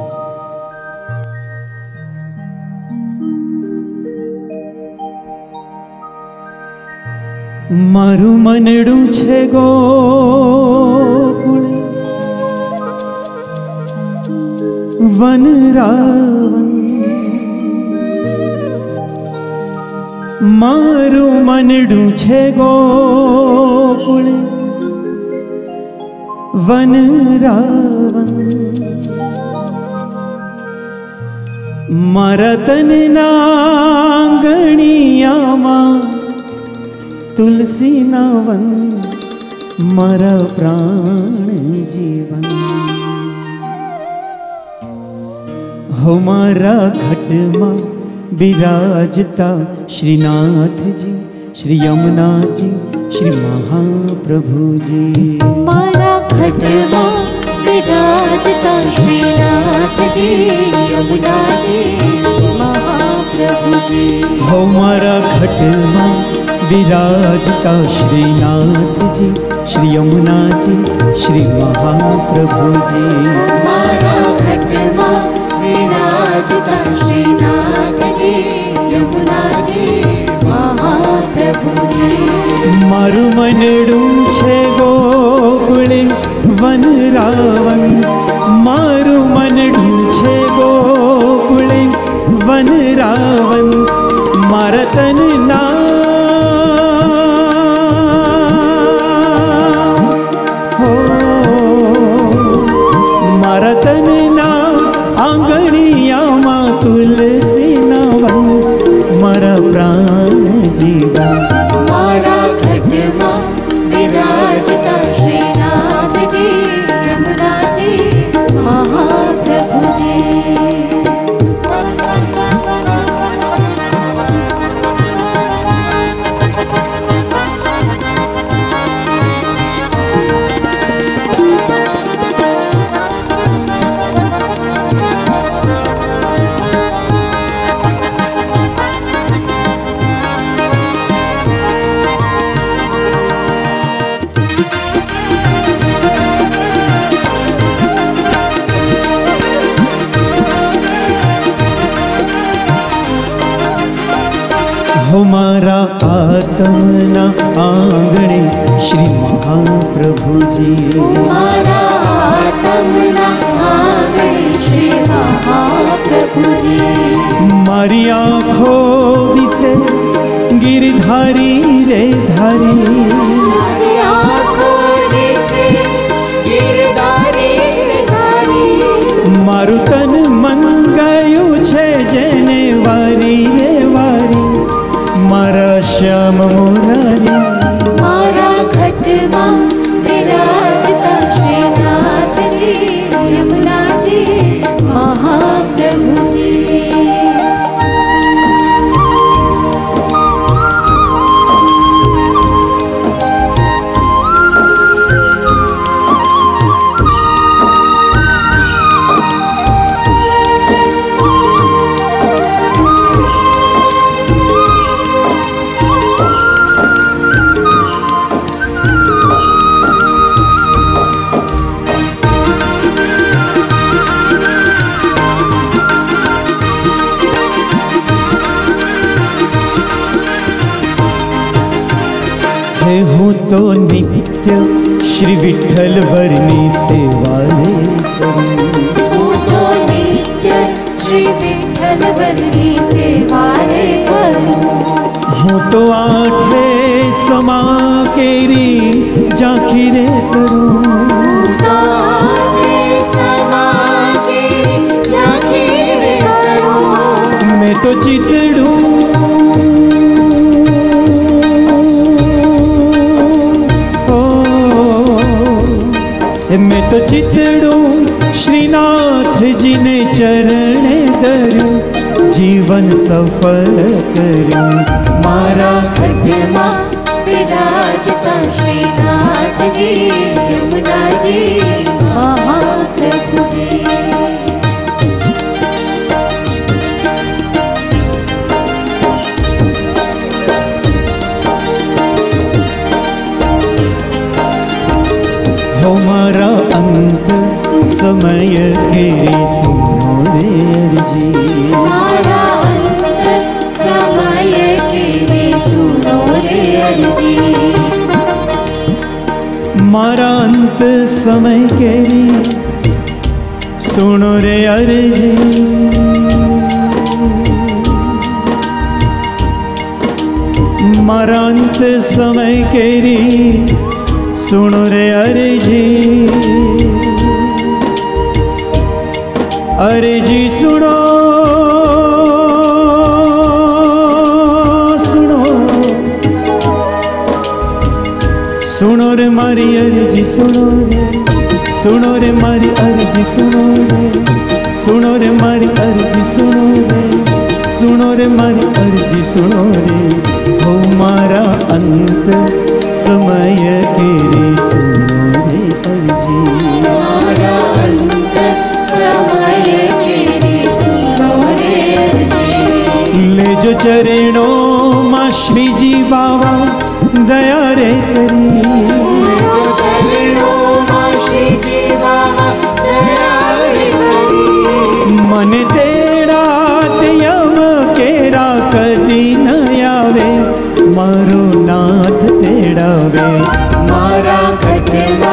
મારું મનડું છે ગોકુળ વનરાવન, મારું મનડું છે ગોકુળ વનરાવન, મારા તનના આંગણિયામાં તુલસીના વન, મારા પ્રાણ જીવન. હો મારા ઘટમાં બિરાજતા શ્રીનાથજી, શ્રી યમુનાજી, શ્રી મહાપ્રભુજી. મારા ઘટમાં બિરાજતા શ્રીનાથજી, યમુનાજી, મહાપ્રભુજી. હો મારા ઘટમાં બિરાજતા શ્રીનાથજી, શ્રી યમુનાજી, શ્રી મહાપ્રભુજી. મારા ઘટમાં બિરાજતા શ્રીનાથજી, યમુનાજી, મહાપ્રભુજી. મારું મનડું છે ગોકુળે વનરાવન, મારું મનડું છે ગોકુળે વનરાવન, મારા તનના હો મારા તનના આંગણિયામાં તુલસીના વન, મારા પ્રાણ જીવન. મારા ઘટમાં બિરાજતા શ્રીનાથજી, યમુનાજી, મહાપ્રભુજી. હો મારા આત્મના આંગણે શ્રી મહાપ્રભુજી. મારા આત્મના આંગણે શ્રી મહાપ્રભુજી. મારી આંખો દિશે ગિરધારી રે ધારી, મારી આંખો દિશે ગિરધારી રે ધારી. મારું તન મન ગયું છે જેને વારી રે વારી, મારા શ્યામ મુરારી. મારા ઘટમાં બિરાજતા શ્રીનાથજી, યમુનાજી, મહાપ્રભુજી. હું તો નિત્ય શ્રી વિઠ્ઠલ વરની સેવા રે કરું, હું તો નિત્ય શ્રી વિઠ્ઠલ વરની સેવા રે કરું. હું તો આઠે સમા કેરી ઝાંખી રે કરું, તો આઠે સમા કેરી ઝાંખી રે કરું. મેં તો ચિતડું मैं तो चितड़ूं श्रीनाथ जी ने चरणे धरूं, जीवन सफल करूं। मारा खड्डमा विराजता श्रीनाथ जी, यमुना जी महाप्रभु जी। हमारा अंत समय तेरी सुनो रे अर्जी, हमारा अंत समय तेरी सुनो रे अर्जी। मारा अंत समय केरी सुनो रे अर्जी। मारा अंत समय केरी सुनो रे अर्जी, अर्जी सुनो सुनो सुनो रे मारी अर्जी सुनो रे, सुनो रे मारी अर्जी सुनो रे, सुनो रे मारी अर्जी सुनो रे, सुनो रे मारी अर्जी सुनो रे। हो मारा अंत समय केरी सुनो रे अर्जी, हमारा अंत समय तेरी सुनो रे अर्जी। ले जो चरणों माँ श्री जी बाबा दया रे करी, जो चरणों माँ श्री जी बाबा दया रे करी। मन तेरा यम केरा कदी न आवे, मारो नाथ तेरा वे। मारा खड्डमा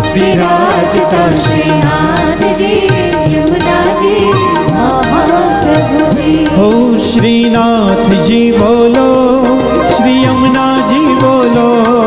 विराजता श्रीनाथ जी, यमुना जी महाप्रभु जी। हो श्रीनाथ जी बोलो, श्री यमुना जी बोलो,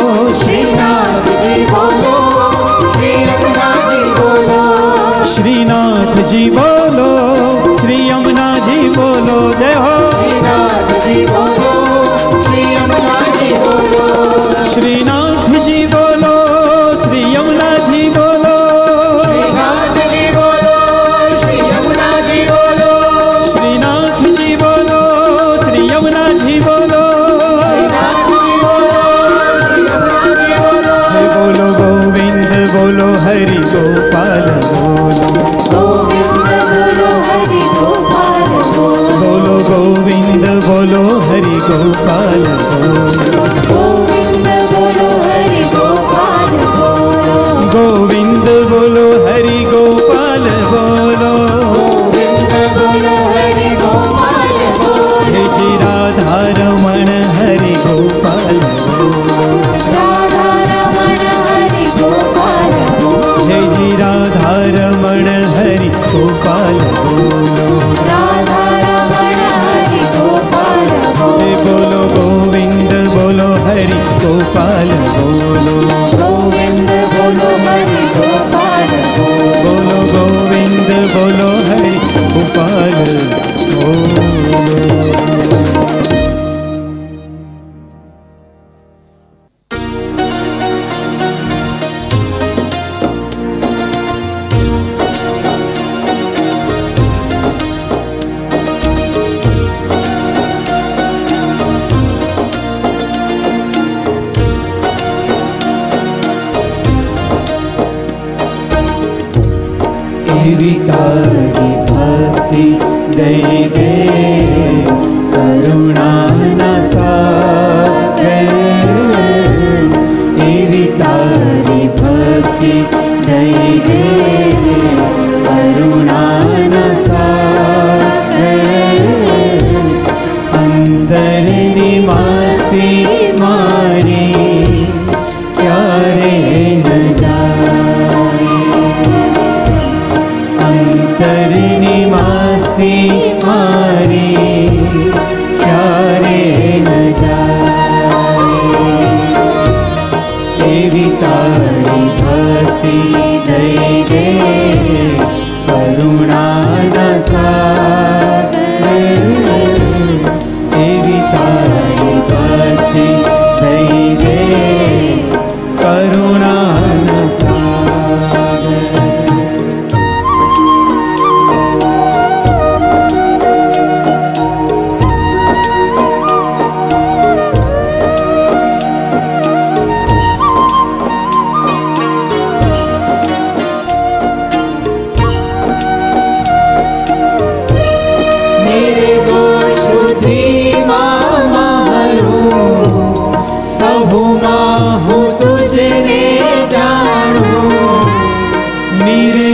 श्रीनाथ जी बोलो, श्री यमुना जी बोलो। श्रीनाथ जी बोलो, श्री यमुना जी बोलो। जय हो श्रीनाथ जी बोलो, श्री यमुना जी बोलो। श्रीनाथ जी बोलो, श्री यमुना जी बोलो, श्रीनाथ जी बोलो, श्री यमुना जी बोलो। श्रीनाथ जी बोलो, श्री यमुना जी बोलो। श्रीनाथ जी बोलो, श्री यमुना जी बोलो। हे बोलो गोविंद बोलो हरि गोपाल बोलो, गोविंद बोलो हरि गोपाल बोलो। बोलो गोविंद बोलो हरि गोपाल बोलो, गोविंद बोलो हरि गोपाल बोलो। गोविंद बोलो हरि गोपाल बोलो। गोविंद बोलो हरि गोपाल बोलो। हे जी राधा रमण हरि गोपाल बोलो, राधा रमण हरि गोपाल बोलो। हे जी राधा रमण हरि गोपाल बोलो। राधा रमण हरि गोपाल हे बोलो। बोलो गोविंद बोलो हरि गोपाल बोलो, गोविंद बोलो हरि गोपाल बोलो। बोलो गोविंद बोलो हरि गोपाल बोलो। एवी तारी भक्ति दई दे करुणा न सागर, एवी तारी भक्ति दई दे करुणा न सागर। अंतर निवासी मारी क्यारे न जाए, अंतर निवासी मारी क्यारे न जाए। एवी तारी भक्ति दई दे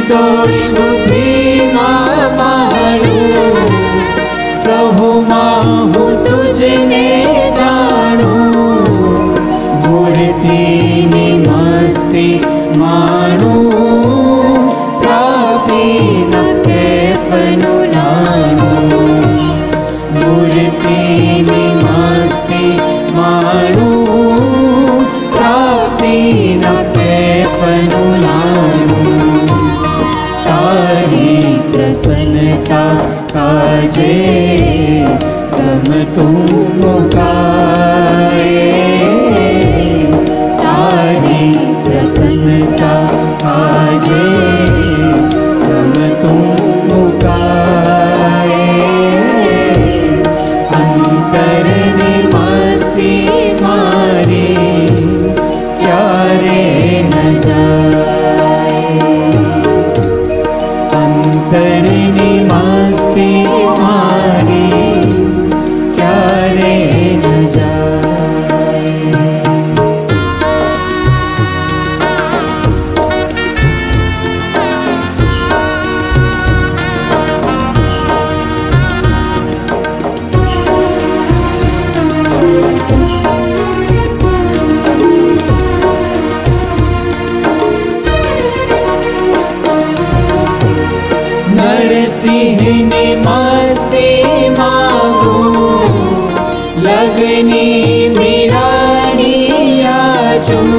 निर्दोष बुद्धिમાં મારું સહુમાં હું તુજને જાણું મૂર્તિની મસ્તી માણું પ્રાપ્તિના કેફનું લાણું મૂર્તિની મસ્તી માણું પ્રાપ્તિના કેફનું લાણું તારી પ્રસન્નતા કાજે ગમતું મુકાય તારી પ્રસન્નતા કાજે ગમતું મુકાય અંતરની મસ્તી મારી ક્યારે ન જાય અંતરની મસ્તી મારી ક્યારે ન જાય નરસિંહની મસ્તી માગું લગની મીરાની યાચું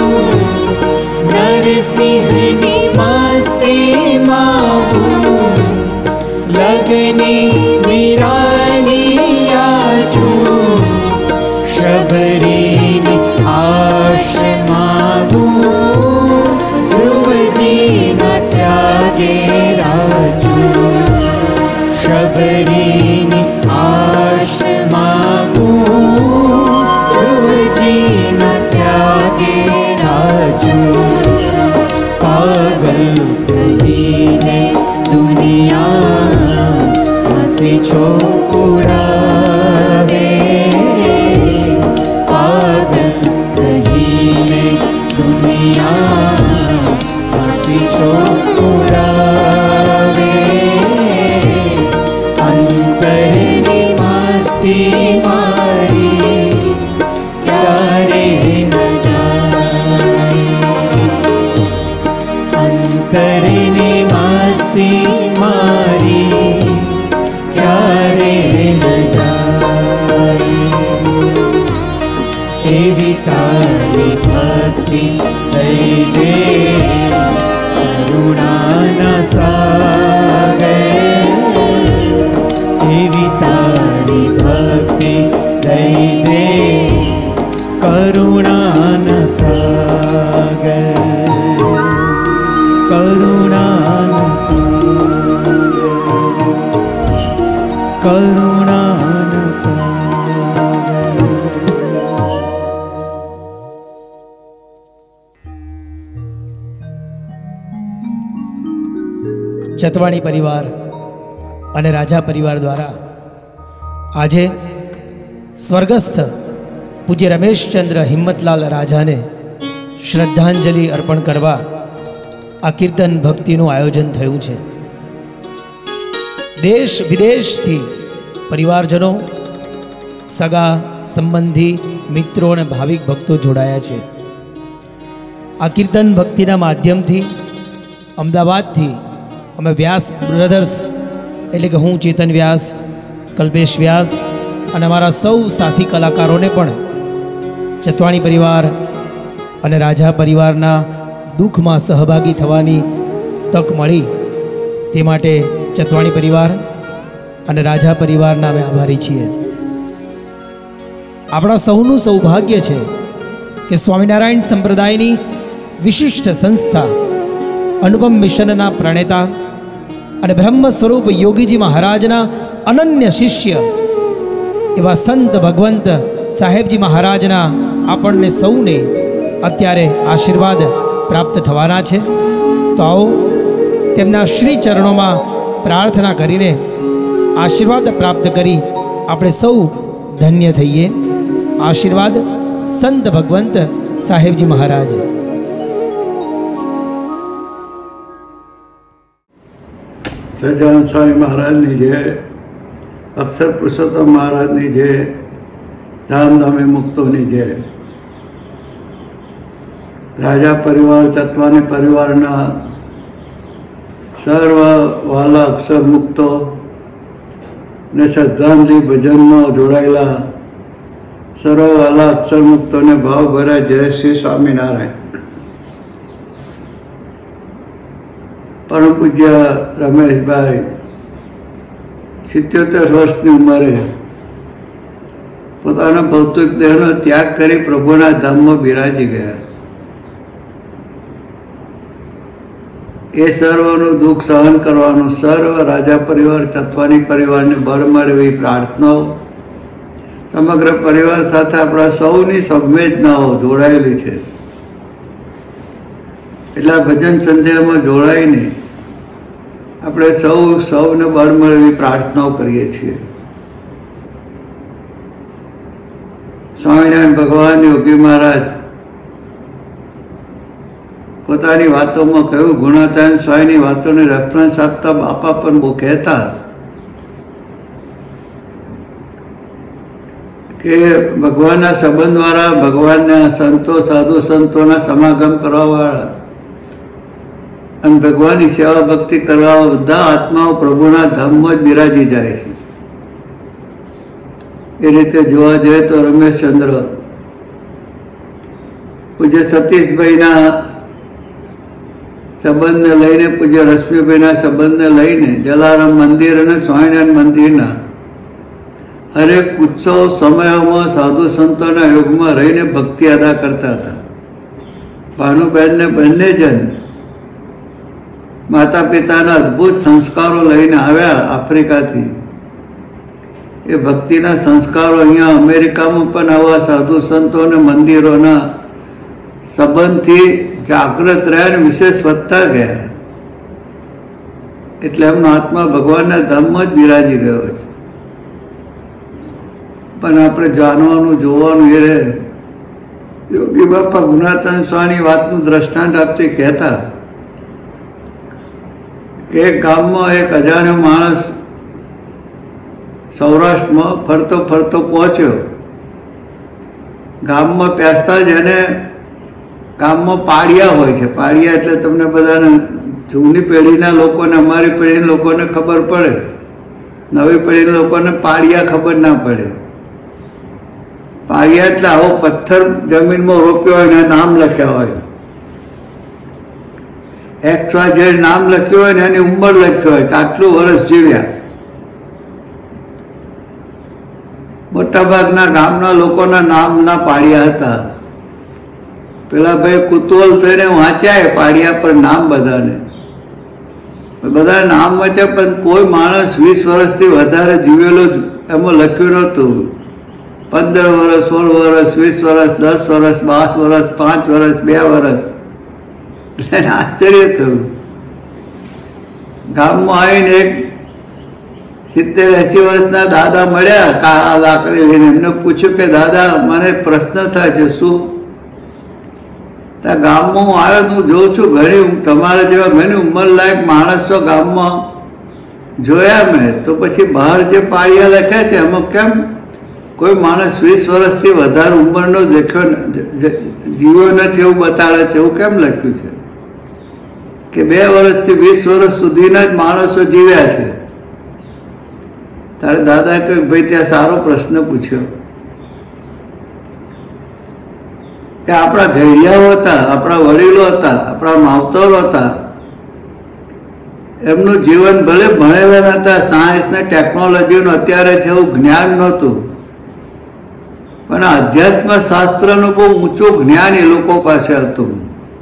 નરસિંહની મસ્તી માગું લગની મીરાની યાચું શબરીની આશ માગું ધ્રુવજીના ત્યાગે શબરીની આશ માગું ધ્રુવજીના ત્યાગે રાજુ પાગલ કહીને દુનિયા હસી છો ઉડાવે પાગલ કહીને દુનિયા હસી છો ઉડાવે અંતરની મસ્તી મારી ક્યારે ન જાય અંતરની મસ્તી મારી ક્યારે ન જાય એવી તારી ભક્તિ દઈ દે કરુણાના સાગર એવી તારી ભક્તિ દઈ દે કરુણાના સાગર કરુણાના સાગર કરુણાના સાગર ચતવાણી પરિવાર અને રાજા પરિવાર દ્વારા આજે સ્વર્ગસ્થ પૂજ્ય રમેશચંદ્ર હિંમતલાલ રાજાને શ્રદ્ધાંજલિ અર્પણ કરવા આ કીર્તન ભક્તિનું આયોજન થયું છે. દેશ વિદેશથી પરિવારજનો, સગા સંબંધી, મિત્રો અને ભાવિક ભક્તો જોડાયા છે. આ કીર્તન ભક્તિના માધ્યમથી અમદાવાદથી અમે વ્યાસ બ્રધર્સ એટલે કે હું ચેતન વ્યાસ, કલ્પેશ વ્યાસ અને અમારા સૌ સાથી કલાકારોને પણ ચતવાણી પરિવાર અને રાજા પરિવારના દુઃખમાં સહભાગી થવાની તક મળી તે માટે ચતવાણી પરિવાર અને રાજા પરિવારના અમે આભારી છીએ. આપણા સૌનું સૌભાગ્ય છે કે સ્વામિનારાયણ સંપ્રદાયની વિશિષ્ટ સંસ્થા અનુપમ મિશનના પ્રણેતા અને બ્રહ્મ સ્વરૂપ યોગીજી મહારાજના અનન્ય શિષ્ય એવા સંત ભગવંત સાહેબજી મહારાજના આપણને સૌને અત્યારે આશીર્વાદ પ્રાપ્ત થવાના છે. તો આવો તેમના શ્રી ચરણોમાં પ્રાર્થના કરીને આશીર્વાદ પ્રાપ્ત કરી આપણે સૌ ધન્ય થઈએ. આશીર્વાદ સંત ભગવંત સાહેબજી મહારાજ. સહજાનંદ સ્વામી મહારાજની જય, અક્ષર પુરુષોત્તમ મહારાજની જય, ધામધામી મુક્તોની જય. રાજા પરિવાર તત્વાની પરિવારના સર્વ વાલા અક્ષર મુક્તો ને શ્રદ્ધાંજલિ ભજનમાં જોડાયેલા સર્વ વાલા અક્ષર મુક્તોને ભાવ ભર્યા જય શ્રી સ્વામિનારાયણ. પરમ પૂજ્ય રમેશભાઈ સિત્યોતેર વર્ષની ઉંમરે પોતાના ભૌતિક દેહનો ત્યાગ કરી પ્રભુના ધામમાં બિરાજી ગયા. એ સર્વનું દુઃખ સહન કરવાનું સર્વ રાજા પરિવાર તત્વાની પરિવારને બળ મળે એવી પ્રાર્થનાઓ સમગ્ર પરિવાર સાથે આપણા સૌની સંવેદનાઓ જોડાયેલી છે. એટલા ભજન સંધ્યામાં જોડાઈને આપણે સૌ સૌને બળ મળે એવી પ્રાર્થનાઓ કરીએ છીએ. સ્વામિનારાયણ ભગવાન યોગી મહારાજ પોતાની વાતોમાં કહ્યું, ગુણાતાયન સ્વામીની વાતોને રેફરન્સ આપતા બાપા પણ બહુ કહેતા કે ભગવાનના સંબંધ વાળા, ભગવાનના સંતો સાધુ સંતોના સમાગમ કરવાવાળા અને ભગવાનની સેવા ભક્તિ કરવા બધા આત્માઓ પ્રભુના ધામમાં જ બિરાજી જાય છે. એ રીતે જોવા જઈએ તો રમેશચંદ્ર પૂજ્ય સતીશભાઈના સંબંધને લઈને, પૂજ્ય રશ્મિભાઈના સંબંધને લઈને જલારામ મંદિર અને સ્વામિનારાયણ મંદિરના હરેક ઉત્સવ સમયોમાં સાધુ સંતોના યોગમાં રહીને ભક્તિ અદા કરતા હતા. ભાનુબેનને બંને જણ માતા પિતાના અદ્ભુત સંસ્કારો લઈને આવ્યા આફ્રિકાથી. એ ભક્તિના સંસ્કારો અહીંયા અમેરિકામાં પણ આવા સાધુ સંતો અને મંદિરોના સંબંધથી જાગૃત રહ્યા અને વિશેષ વધતા ગયા. એટલે એમનો આત્મા ભગવાનના ધામમાં જ બિરાજી ગયો છે. પણ આપણે જાણવાનું જોવાનું એ રહે. યોગી બાપા ગુણાતાયન સ્વામીની વાતનું દ્રષ્ટાંત આપતી કહેતા કે એક ગામમાં એક અજાણ્યો માણસ સૌરાષ્ટ્રમાં ફરતો ફરતો પહોંચ્યો. ગામમાં પેસતા જ એને ગામમાં પાળિયા હોય છે. પાળિયા એટલે તમને બધાને જૂની પેઢીના લોકોને, અમારી પેઢીના લોકોને ખબર પડે, નવી પેઢીના લોકોને પાળિયા ખબર ના પડે. પાળિયા એટલે આવો પથ્થર જમીનમાં રોપ્યો હોય ને નામ લખ્યા હોય, એક્સ વાય ઝેડ નામ લખ્યું હોય ને એની ઉંમર લખ્યો હોય કે આટલું વર્ષ જીવ્યા. મોટાભાગના ગામના લોકોના નામના પાળિયા હતા. પેલા ભાઈ કુતૂહલ થઈને વાંચ્યા એ પાળિયા પર નામ બધાને, બધા નામ વાંચ્યા પણ કોઈ માણસ વીસ વર્ષથી વધારે જીવેલો એમાં લખ્યું નહોતું. પંદર વર્ષ, સોળ વર્ષ, વીસ વર્ષ, દસ વર્ષ, બાર વર્ષ, પાંચ વર્ષ, બે વર્ષ. એટલે આશ્ચર્ય થયું. ગામમાં આવીને એક સિત્તેર એસી વર્ષના દાદા મળ્યા કાળા લાકડી લઈને. એમને પૂછ્યું કે દાદા મને પ્રશ્ન થાય છે. શું? ત્યાં ગામમાં હું આવ્યો, હું જોઉં છું ઘણી તમારા જેવા ઘણી ઉંમરલાયક માણસો ગામમાં જોયા મેં. તો પછી બહાર જે પાળિયા લખ્યા છે એમાં કેમ કોઈ માણસ વીસ વર્ષથી વધારે ઉંમરનો દેખ્યો જીવ્યો નથી એવું બતાવે છે? એવું કેમ લખ્યું છે કે બે વર્ષથી વીસ વર્ષ સુધીના જ માણસો જીવ્યા છે? તારે દાદા કહ્યું ભાઈ ત્યાં સારો પ્રશ્ન પૂછ્યો કે આપણા ઘડિયાઓ હતા, આપણા વડીલો હતા, આપણા માવતરો હતા, એમનું જીવન ભલે ભણેલા નતા, સાયન્સ ને ટેકનોલોજીનું અત્યારે છે એવું જ્ઞાન નહોતું, પણ અધ્યાત્મ શાસ્ત્રનું બહુ ઊંચું જ્ઞાન એ લોકો પાસે હતું.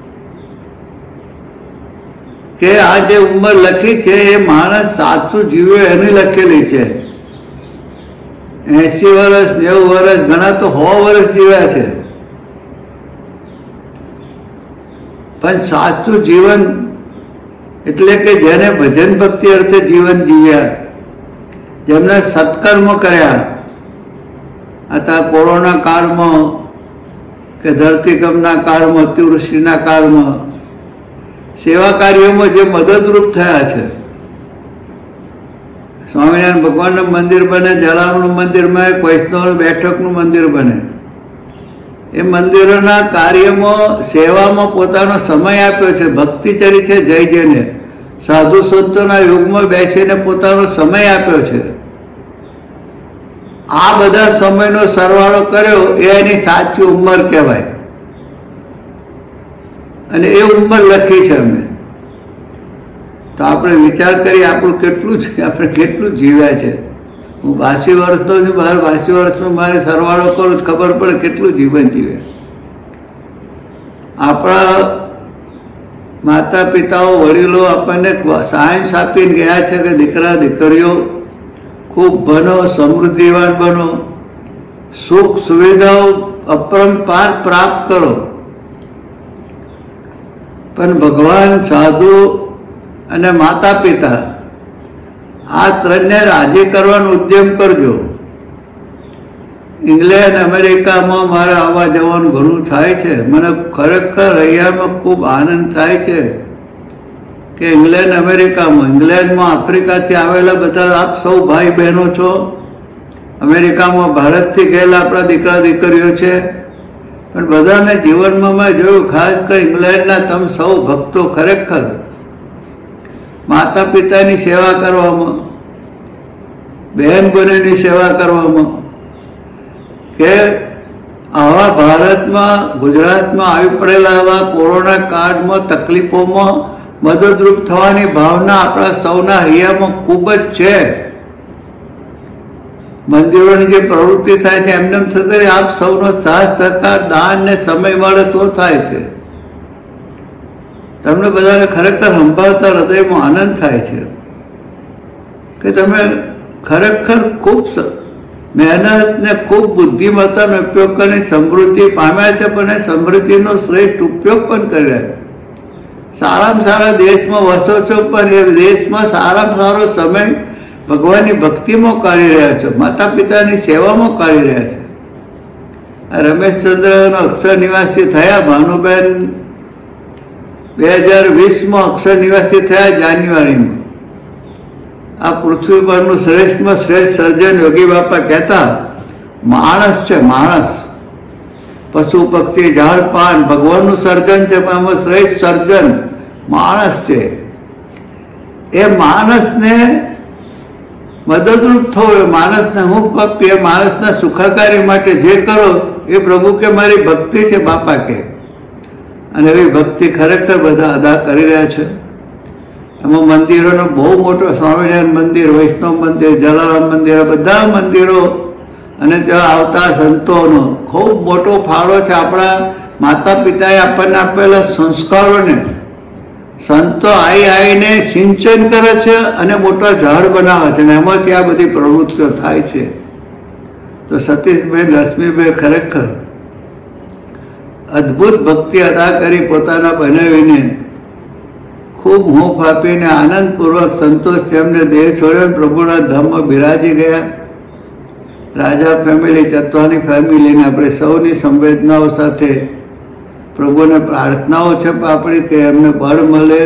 કે આ જે ઉંમર લખી છે એ માણસ સાચું જીવ્યો એની લખેલી છે. એસી વર્ષ, નેવું વર્ષ, ઘણા તો સો વર્ષ જીવ્યા છે. પણ સાચું જીવન એટલે કે જેને ભજન ભક્તિ અર્થે જીવન જીવ્યા, જેમને સત્કર્મ કર્યા. આ કોરોના કાળમાં કે ધરતીકંપના કાળમાં, અતિવૃષ્ટિના કાળમાં સેવા કાર્યોમાં જે મદદરૂપ થયા છે સ્વામિનારાયણ ભગવાનનું મંદિર બને, જલારામનું મંદિરમાં એક વૈષ્ણવ બેઠકનું મંદિર બને. એ મંદિરોના કાર્યમાં સેવામાં પોતાનો સમય આપ્યો છે. ભક્તિચરી છે જય જયને સાધુ સંતોના યુગમાં બેસીને પોતાનો સમય આપ્યો છે. આ બધા સમયનો સરવાળો કર્યો એ એની સાચી ઉંમર કહેવાય. અને એ ઉંમર લખી છે અમે. તો આપણે વિચાર કરીએ આપણું કેટલું છે, આપણે કેટલું જીવ્યા છે. હું બાસી વર્ષનો છું, બહાર બાસી વર્ષમાં મારે સરવાળો કરું તો ખબર પડે કેટલું જીવન જીવે. આપણા માતા પિતાઓ વડીલો આપણને સાયન્સ આપીને ગયા છે કે દીકરા દીકરીઓ ખૂબ ભણો, સમૃદ્ધિવાન બનો, સુખ સુવિધાઓ અપરંપાર પ્રાપ્ત કરો. પણ ભગવાન, સાધુ અને માતા પિતા આ ત્રણને રાજી કરવાનો ઉદ્યમ કરજો. ઇંગ્લેન્ડ અમેરિકામાં મારે આવવા જવાનું ઘણું થાય છે. મને ખરેખર અહીંયામાં ખૂબ આનંદ થાય છે કે ઇંગ્લેન્ડ અમેરિકામાં, ઇંગ્લેન્ડમાં આફ્રિકાથી આવેલા બધા આપ સૌ ભાઈ બહેનો છો. અમેરિકામાં ભારતથી ગયેલા આપણા દીકરા દીકરીઓ છે. પણ બધાને જીવનમાં મેં જોયું, ખાસ કરી ઇંગ્લેન્ડના તમે સૌ ભક્તો ખરેખર માતા પિતાની સેવા કરવામાં, બહેન બહેનની સેવા કરવામાં, કે આવા ભારતમાં, ગુજરાતમાં આવી પડેલા આવા કોરોના કાળમાં તકલીફોમાં મદદરૂપ થવાની ભાવના આપણા સૌના હૈયામાં ખૂબ જ છે. મંદિરોની જે પ્રવૃત્તિ થાય છે એમને છતાં આપ સૌનો સાથ સહકાર, દાન ને સમય મળે તો થાય છે. તમને બધાને ખરેખર સંભાળતા હૃદયમાં આનંદ થાય છે કે તમે ખરેખર ખૂબ મહેનત ને ખૂબ બુદ્ધિમત્તાનો ઉપયોગ કરીને સમૃદ્ધિ પામ્યા છે. પણ એ સમૃદ્ધિનો શ્રેષ્ઠ ઉપયોગ પણ કરી રહ્યા. સારામાં સારા દેશમાં વસો છો, પણ એ દેશમાં સારામાં સારો સમય ભગવાનની ભક્તિમાં કાઢી રહ્યા છો, માતા પિતાની સેવામાં કાઢી રહ્યા છે. આ રમેશચંદ્રનો અક્ષર નિવાસી થયા, ભાનુબેન બે હજાર વીસમાં અક્ષર નિવાસી થયા જાન્યુઆરીમાં. આ પૃથ્વી પરનું શ્રેષ્ઠમાં શ્રેષ્ઠ સર્જન યોગી બાપા કહેતા, માણસ છે માણસ. પશુ પક્ષી ઝાડ પાન ભગવાનનું સર્જન છે, પણ આમાં શ્રેષ્ઠ સર્જન માણસ છે. એ માણસને મદદરૂપ થવો, માણસને હું એ માણસના સુખાકારી માટે જે કરો એ પ્રભુ કે મારી ભક્તિ છે બાપા કે. અને એવી ભક્તિ ખરેખર બધા અદા કરી રહ્યા છે. એમાં મંદિરોનો બહુ મોટો, સ્વામિનારાયણ મંદિર, વૈષ્ણવ મંદિર, જલારામ મંદિર, બધા મંદિરો અને ત્યાં આવતા સંતોનો ખૂબ મોટો ફાળો છે. આપણા માતા પિતાએ આપણને આપેલા સંસ્કારોને સંતો આવી આવીને સિંચન કરે છે અને મોટા ઝાડ બનાવે છે, અને એમાંથી આ બધી પ્રવૃત્તિઓ થાય છે. તો સતીશબેન, રશ્મિબેન ખરેખર અદ્ભુત ભક્તિ અદા કરી, પોતાના બનાવીને ખૂબ હૂંફ આપીને આનંદપૂર્વક સંતોષ તેમને દેહ છોડ્યો, પ્રભુના ધામમાં બિરાજી ગયા. રાજા ફેમિલી, ચતવાની ફેમિલીને આપણે સૌની સંવેદનાઓ સાથે પ્રભુને પ્રાર્થનાઓ છે આપણી કે એમને બળ મળે.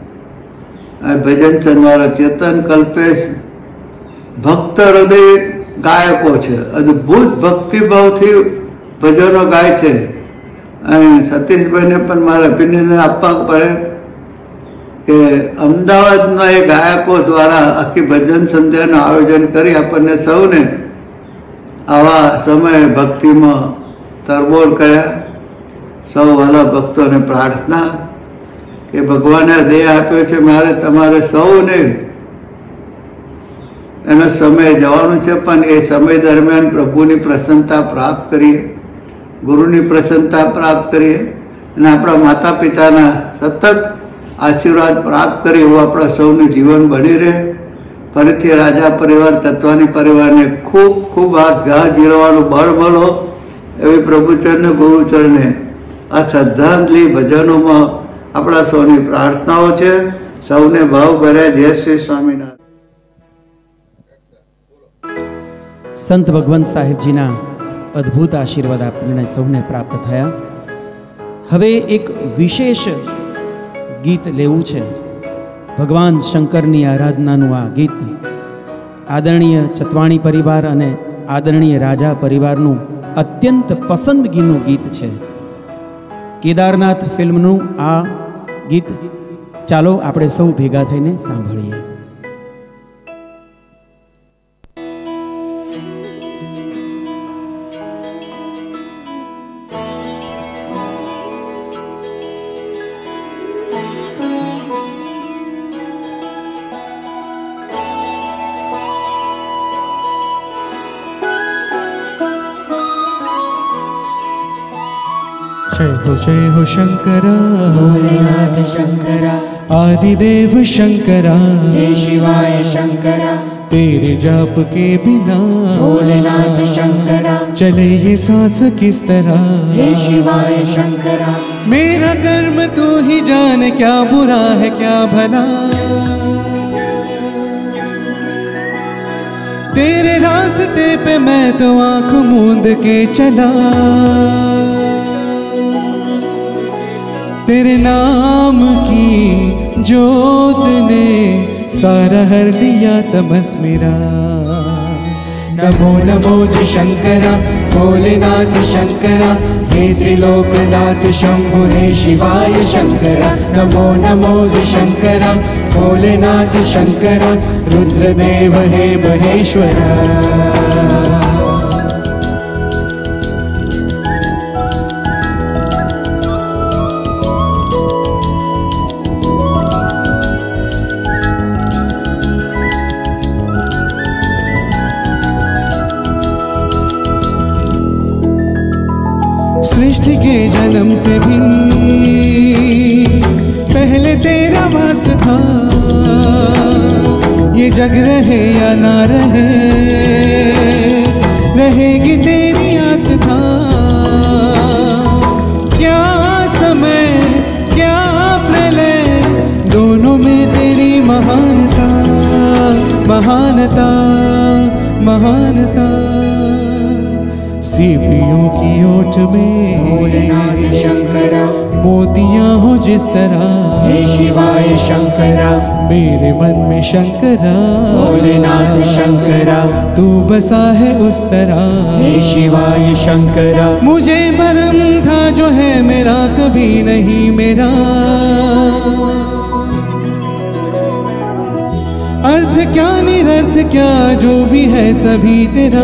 ભજન ચંદ્ર ચેતન કલ્પેશ ભક્ત હૃદય ગાયકો છે, અદ્ભુત ભક્તિભાવથી ભજનો ગાય છે. અને સતીશભાઈને પણ મારે અભિનંદન આપવા પડે કે અમદાવાદના એ ગાયકો દ્વારા આખી ભજન સંધ્યાનું આયોજન કરી આપણને સૌને આવા સમયે ભક્તિમાં તરબોળ કર્યા. સૌ વાલા ભક્તોને પ્રાર્થના કે ભગવાને દેહ આપ્યો છે, મારે તમારે સૌને એનો સમય જવાનું છે, પણ એ સમય દરમિયાન પ્રભુની પ્રસન્નતા પ્રાપ્ત કરીએ, ગુરુની પ્રસન્નતા પ્રાપ્ત કરીએ અને આપણા માતા પિતાના સતત આશીર્વાદ પ્રાપ્ત કરી એવું આપણા સૌનું જીવન બની રહે. ફરીથી રાજા પરિવાર, તત્વાની પરિવારને ખૂબ ખૂબ આ ઘા જીરવાનું બળ મળો એવી પ્રભુચરણને, ગુરુચરણને આ શ્રદ્ધાંજલિ ભજનોમાં આપણા સૌની પ્રાર્થનાઓ છે. સૌને ભાવ ભર્યા જય શ્રી સ્વામિનારાયણ. સંત ભગવંત સાહેબજીના અદ્ભુત આશીર્વાદ આપણને સૌને પ્રાપ્ત થયા. હવે એક વિશેષ ગીત લેવું છે. ભગવાન શંકરની આરાધનાનું આ ગીત આદરણીય ચતવાણી પરિવાર અને આદરણીય રાજા પરિવારનું અત્યંત પસંદગીનું ગીત છે. કેદારનાથ ફિલ્મનું આ ગીત ચાલો આપણે સૌ ભેગા થઈને સાંભળીએ. जय हो जय हो शंकरा भोलेनाथ शंकरा आदिदेव शंकरा हे शिवाय शंकरा तेरे जाप के बिना भोलेनाथ शंकरा चले ये सांस किस तरह हे शिवाय शंकरा मेरा कर्म तू ही जान क्या बुरा है क्या भला तेरे रास्ते पे मैं तो आंख मूंद के चला तेरे नाम की जोत ने सारा हर लिया तमस मेरा. नमो नमो जी शंकरा भोलेनाथ शंकरा हे त्रिलोकनाथ शंभु हे शिवाय शंकरा. नमो नमो जी शंकरा भोलेनाथ शंकरा रुद्रदेव हे महेश्वरा. सृष्टि के जन्म से भी पहले तेरा वास था ये जग रहे या ना रहे रहेगी तेरी आस था. क्या समय क्या प्रलय दोनों में तेरी महानता महानता महानता. सीपियों की ओट में भोलेनाथ शंकरा मोतियां हो जिस तरह हे शिवाय शंकरा मेरे मन में शंकरा भोलेनाथ शंकरा तू बसा है उस तरह हे शिवाय शंकरा मुझे भरम था जो है मेरा कभी नहीं मेरा अर्थ क्या निरर्थ क्या जो भी है सभी तेरा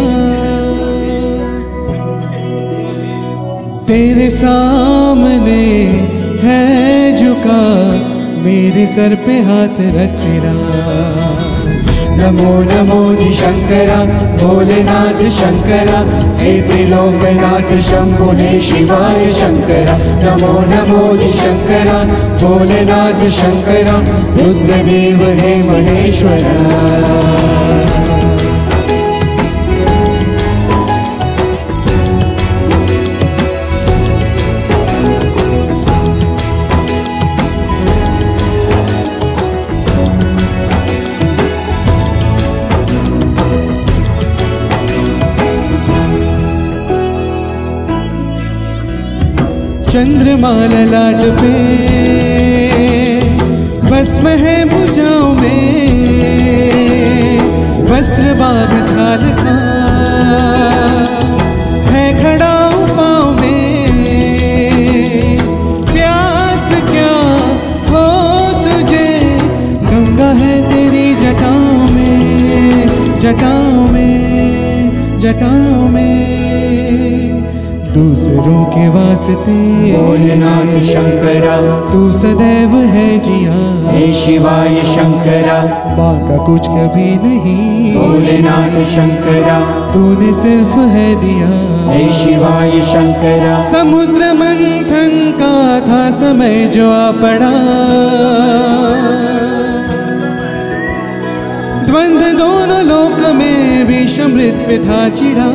तेरे सामने है झुका मेरे सर पे हाथ रख तेरा. नमो नमो जी शंकरा भोलेनाथ शंकरा हे त्रिलोकनाथ शंभु हे शिवाय शंकरा. नमो नमो जी शंकरा भोलेनाथ शंकरा रुद्रदेव हे महेश्वरा. चंद्रमा ललाट पे भस्म है भुजाओं में वस्त्र बाग छाल का है खड़ा पाँव में प्यास क्या हो तुझे गंगा है तेरी जटाओं में जटाओं में जटाओं में दूसरों के वास्ते भोलेनाथ शंकरा तू सदैव है जिया हे शिवाय शंकरा माँ का कुछ कभी नहीं भोलेनाथ शंकरा तूने सिर्फ है दिया हे शिवाय शंकरा समुद्र मंथन का था समय जो आ पड़ा द्वंद्व दोनों लोक में विषमृत पे था चिढ़ा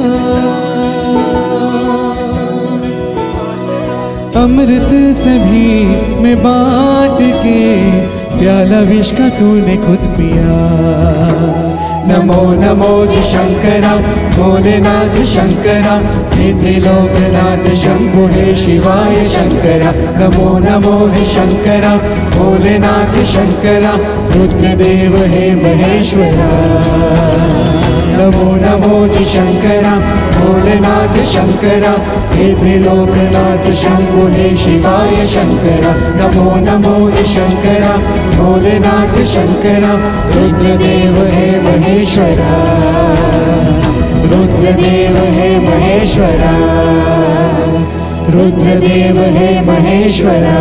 अमृत सभी में बांट के प्याला विष का तूने खुद पिया। नमो नमो जी शंकरा भोलेनाथ शंकरा हे त्रिलोकनाथ शंभु हे शिवाय शंकरा। नमो नमो जी शंकरा भोलेनाथ शंकरा रुद्रदेव हे महेश्वरा। नमो नमो जी शंकरा भोलेनाथ शंकरा हे त्रिलोकनाथ शंभु हे शिवाय शंकरा। नमो नमो जी शंकरा भोलेनाथ शंकरा रुद्रदेव हे महेश्वरा। रुद्रदेव हे महेश्वरा। रुद्रदेव हे महेश्वरा।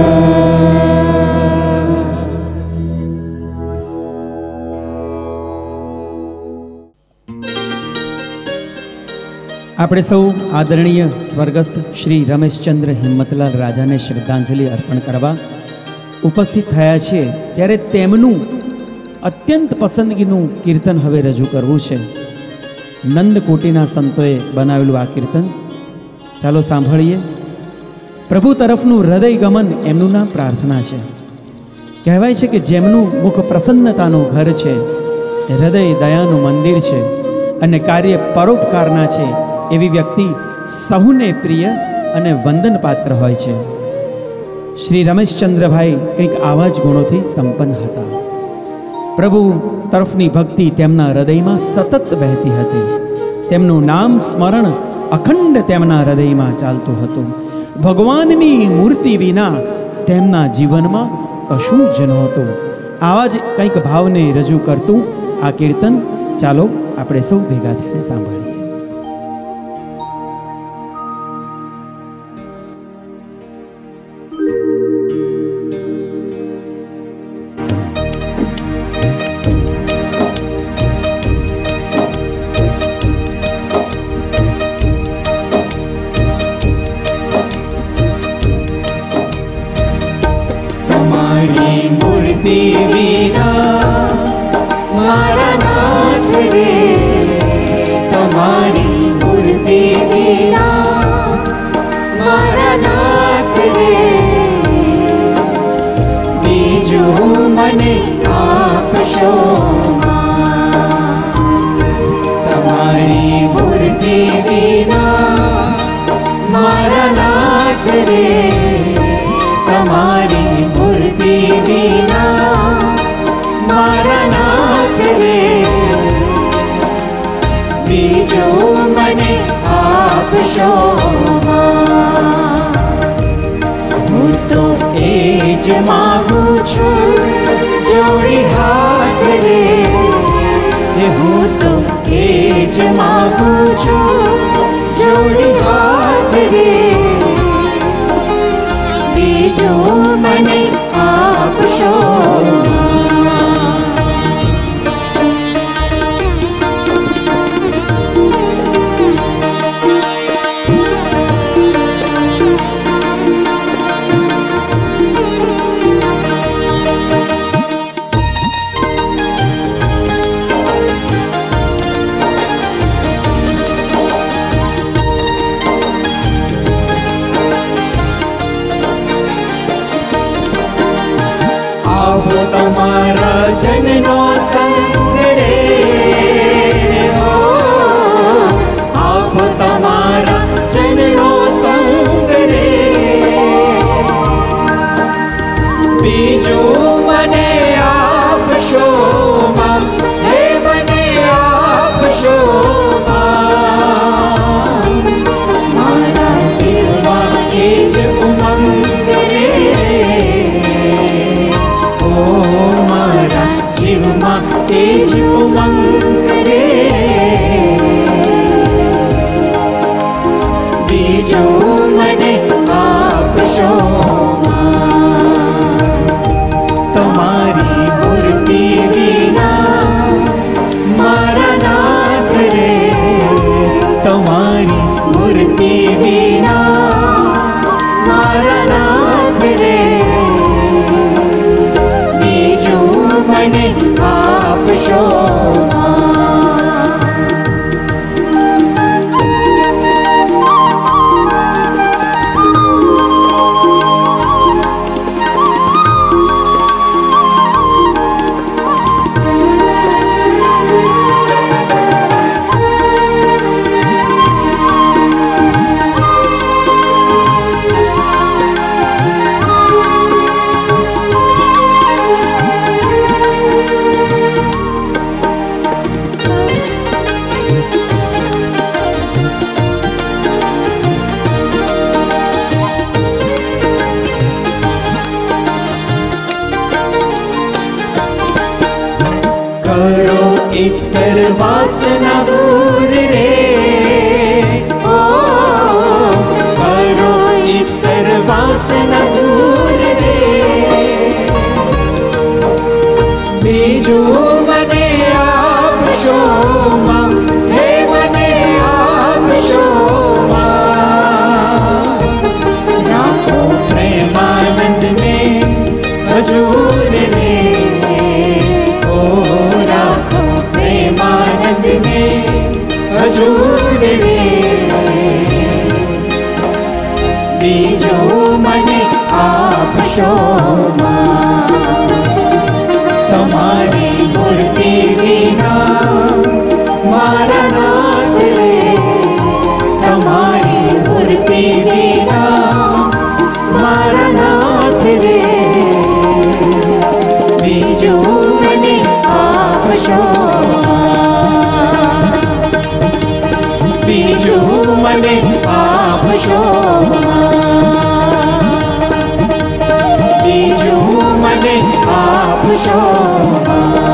આપણે સૌ આદરણીય સ્વર્ગસ્થ શ્રી રમેશચંદ્ર હિંમતલાલ રાજાને શ્રદ્ધાંજલિ અર્પણ કરવા ઉપસ્થિત થયા છીએ, ત્યારે તેમનું અત્યંત પસંદગીનું કીર્તન હવે રજૂ કરવું છે. નંદકોટીના સંતોએ બનાવેલું આ કીર્તન ચાલો સાંભળીએ. પ્રભુ તરફનું હૃદય ગમન એમનું નામ પ્રાર્થના છે. કહેવાય છે કે જેમનું મુખ પ્રસન્નતાનું ઘર છે, હૃદય દયાનું મંદિર છે અને કાર્ય પરોપકારના છે, એવી વ્યક્તિ સહુને પ્રિય અને વંદન પાત્ર હોય છે. શ્રી રમેશચંદ્રભાઈ કંઈક આવા જ ગુણોથી સંપન્ન હતા. પ્રભુ તરફની ભક્તિ તેમના હૃદયમાં સતત વહેતી હતી. તેમનું નામ સ્મરણ અખંડ તેમના હૃદયમાં ચાલતું હતું. ભગવાનની મૂર્તિ વિના તેમના જીવનમાં કશું જ નહોતું. આવા જ કંઈક ભાવને રજૂ કરતું આ કીર્તન ચાલો આપણે સૌ ભેગા થઈને સાંભળીએ. करो इतर वासना दूर रे, ओ करो इतर वासना दूर रे। बीजू मने आप शोमा, हे मने आप शोमा, राखो प्रेमानंद में हजूर रे, ओ राखो प्रेमानंद में हजूर रे। बीजो मने आप शोमा, तुम्हारी मूर्ति बिना मारा नाथ रे, तुम्हारी मूर्ति बिना मारा नाथ रे। बीजो मने आप शोमा, बीजो मने आप शोमा, बीजो मने आप शोमा।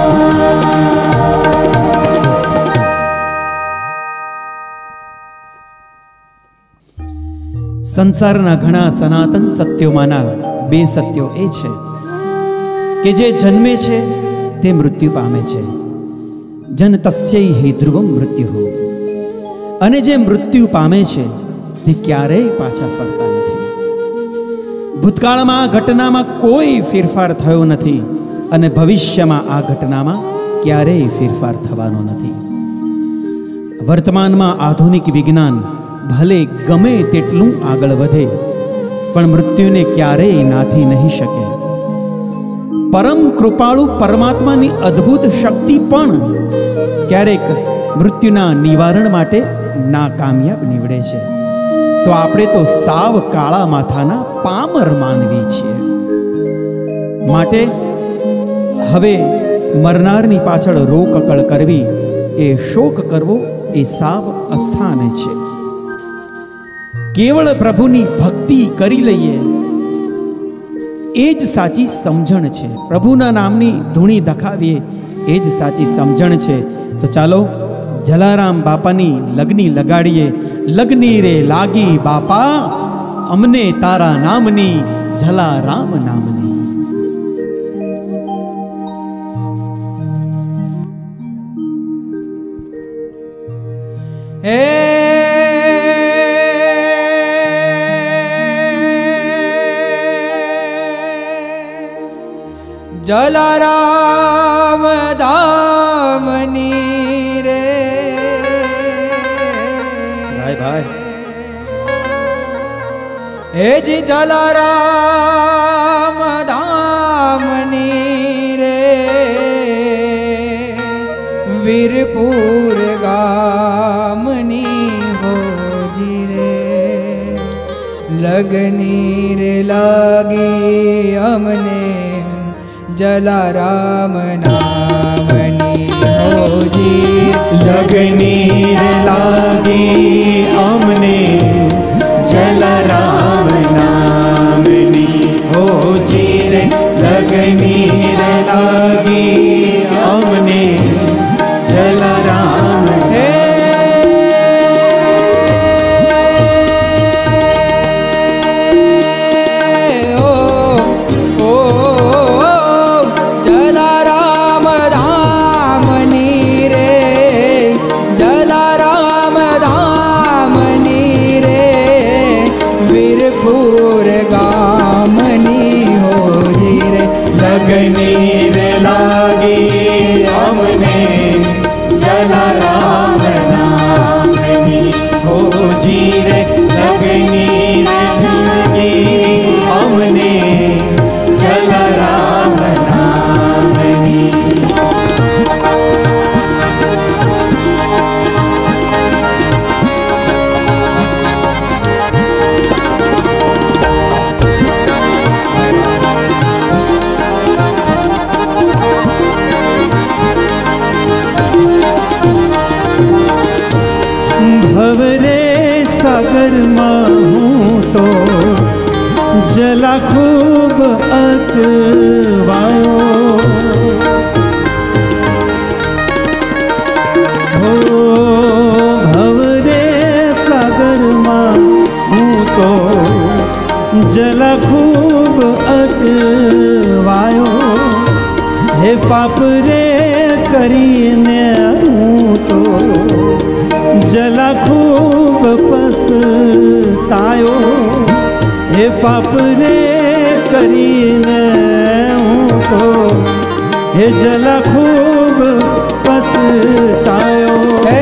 સંસારના ઘણા સનાતન સત્યોમાંના બે સત્યો એ છે કે જે જન્મે છે તે મૃત્યુ પામે છે, જન તસ્યૈ ધ્રુવમ મૃત્યુ, અને જે મૃત્યુ પામે છે તે ક્યારેય પાછા ફરતા નથી. ભૂતકાળમાં આ ઘટનામાં કોઈ ફેરફાર થયો નથી અને ભવિષ્યમાં આ ઘટનામાં ક્યારેય ફેરફાર થવાનો નથી. વર્તમાનમાં આધુનિક વિજ્ઞાન ભલે ગમે તેટલું આગળ વધે પણ મૃત્યુને ક્યારેય નાથી નહીં શકે. પરમ કૃપાળુ પરમાત્માની અદ્ભુત શક્તિ પણ ક્યારેક મૃત્યુના નિવારણ માટે નાકામયાબ નીવડે છે. તો આપણે તો સાવ કાળા માથાના પામર માનવી છીએ. માટે હવે મરનારની પાછળ રોકકળ કરવી એ શોક કરવો એ સાવ અસ્થાને છે. કેવળ પ્રભુની ભક્તિ કરી લઈએ એ જ સાચી સમજણ છે. પ્રભુના નામની ધૂણી દખાવીએ એ જ સાચી સમજણ છે. તો ચાલો જલારામ બાપાની લગની લગાડીએ. લગની રે લાગી બાપા અમને તારા નામની, જલારામ નામની. હે જલારામ ધામની રે ભાઈ ભાઈ હે જી જલારામ ધામની રે વીરપુર ગામની હોજી રે લગની રે લાગી અમને જલારામ નામની હોજી लगनी रे लागी अमने जलाराम नामनी हो जी रे। लगनी रे लागी अमने जलाराम हे ओ ओ जलाराम धामनी रे, जलाराम धामनी रे वीरपुर गामनी हो जी रे। लगनी रे लागी अमने जलाराम नामनी हो जी रे। लगनी रे लागी अमने जलाराम नामनी। भवरे सागर मां हूँ तो जला खूब अटवायो, હે પાપ રે કરીને હું તો જલા ખૂબ પસ્તાયો હે પાપ રે કરીને હું તો હે જલા ખૂબ પસ્તાયો હે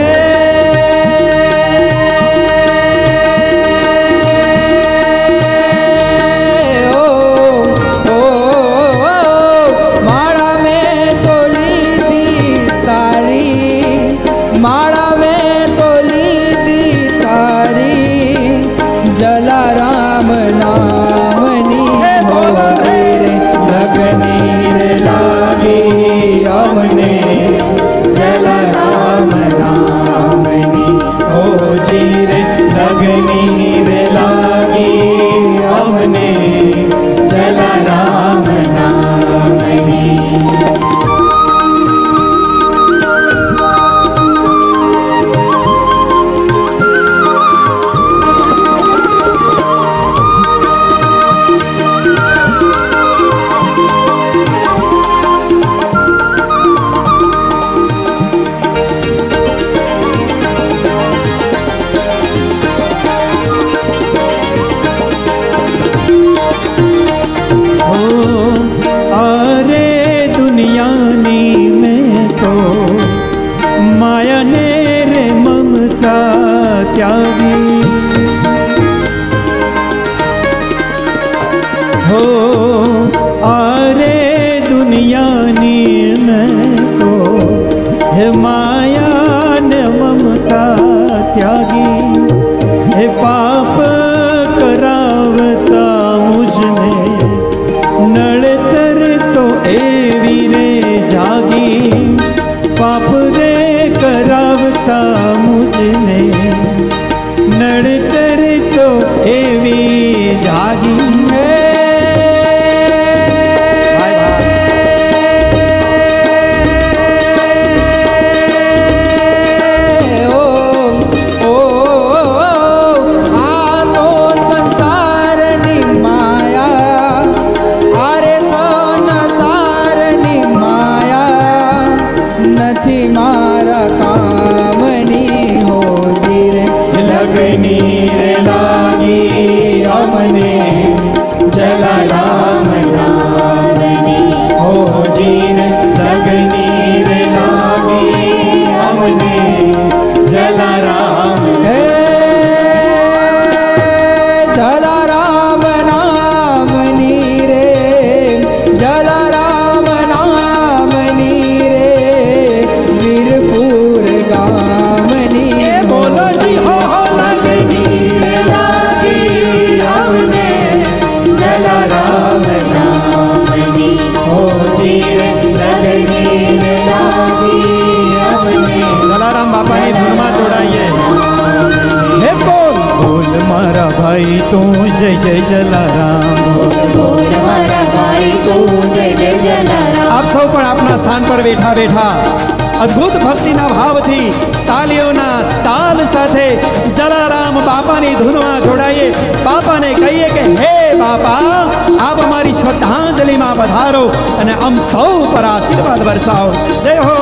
બેઠા બેઠા અદ્ભુત ભક્તિના ભાવથી તાલીઓના તાલ સાથે જલારામ બાપાની ધૂનમાં જોડાઈએ બાપાને કહીએ કે હે બાપા આપ અમારી શ્રદ્ધાંજલિમાં પધારો અને અમ સૌ પર આશીર્વાદ વરસાવો જય હો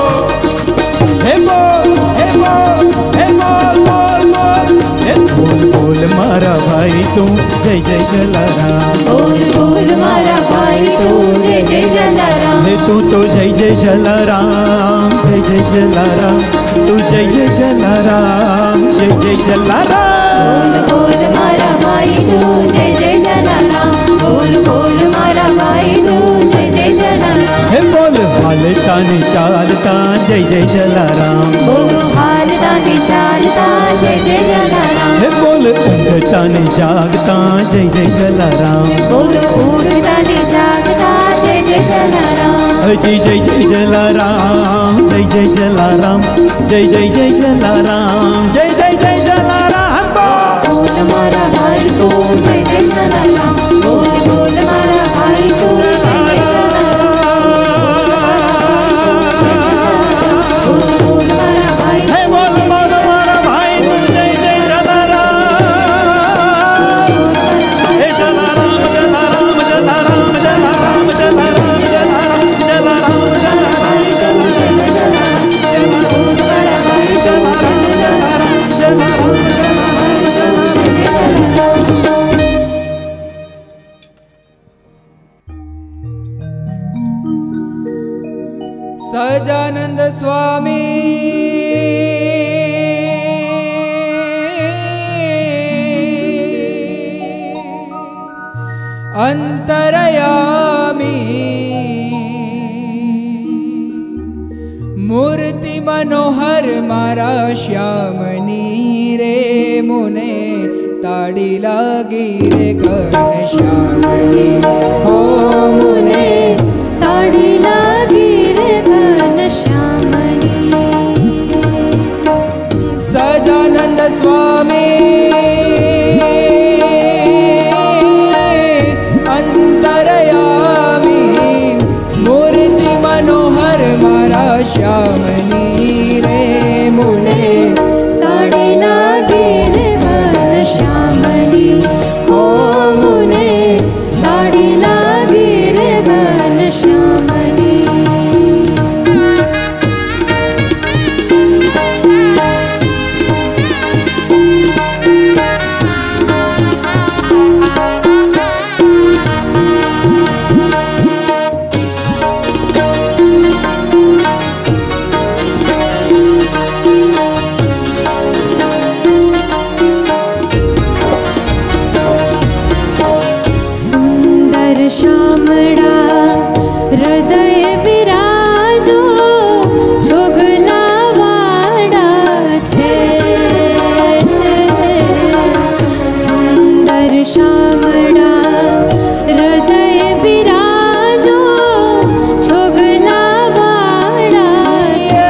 હે બોલ હે બોલ હે બોલ બોલ બોલ હે બોલ બોલ મારા ભાઈ તું જય જય જલારામ બોલ બોલ મારા ભાઈ તું જય જય જલારામ હે તું તો જય જય જલારામ જય જય જલારામ તું જય જય જલારામ જય જય જલારામ બોલ બોલ મારા ભાઈ તું જય જય જલારામ બોલ બોલ મારા ભાઈ તું જય જય જલારામ હે બોલ હાલતા ને ચાલતા જય જય જલારામ બોલ હાલતા ને ચાલતા જય જય જલારામ હે બોલ ઊંઘતા ને જાગતા જય જય જલારામ બોલ ઊંઘતા ને જાગતા જય જય જલારામ જય જય જય જલારામ જય જય જલારામ જય જય જય જલારામ જય જય જય જલારામ બોલ મારા ભાઈ તું જય જય જલારામ બોલ બોલ મારા ભાઈ તું જય જય જલારામ સહજાનંદ સ્વામી અંતરયામી મૂર્તિ મનોહર મારા શ્યામની રે મુને તાડી લાગી રે ઘન શ્યામની હો મુને તાડી લાગી રે ઘન શ્યામની સહજાનંદ સ્વામી અંતરયામી મૂર્તિ મનોહર મારા શ્યામની રે મુને તાડી લાગી રે ઘન શ્યામની હો મુને તાડી લાગી રે ઘન શ્યામની સુંદર શામળા હૃદય બિરાજો જોગલા વાડા છે સુંદર શામળા હૃદય બિરાજો જોગલા વાડા છે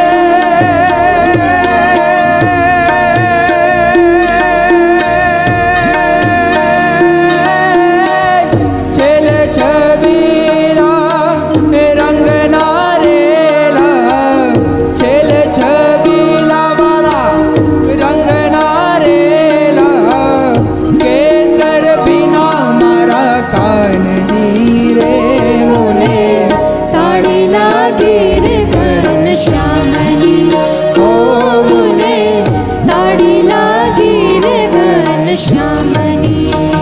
છેલ છબીલા રંગના રેલા છેલ છબીલા વાલા રંગના રેલા કેસર બિના મારા કાનની રે મુને તાળી લાગી રે ઘન શ્યામની હો મુને તાળી લાગી રે ઘન શ્યામની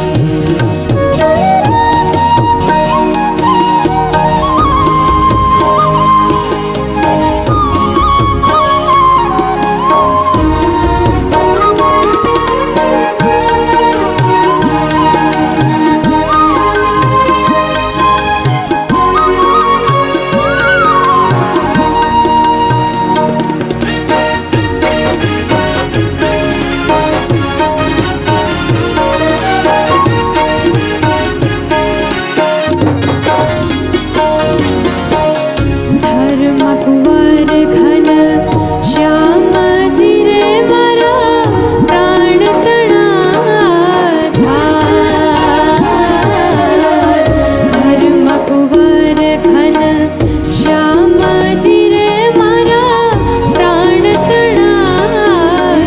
ધર્મ કુંવર ઘન શ્યામજી રે મારા પ્રાણ તણાધાર ધર્મ કુંવર ઘન શ્યામજી રે મારા પ્રાણ તણાધાર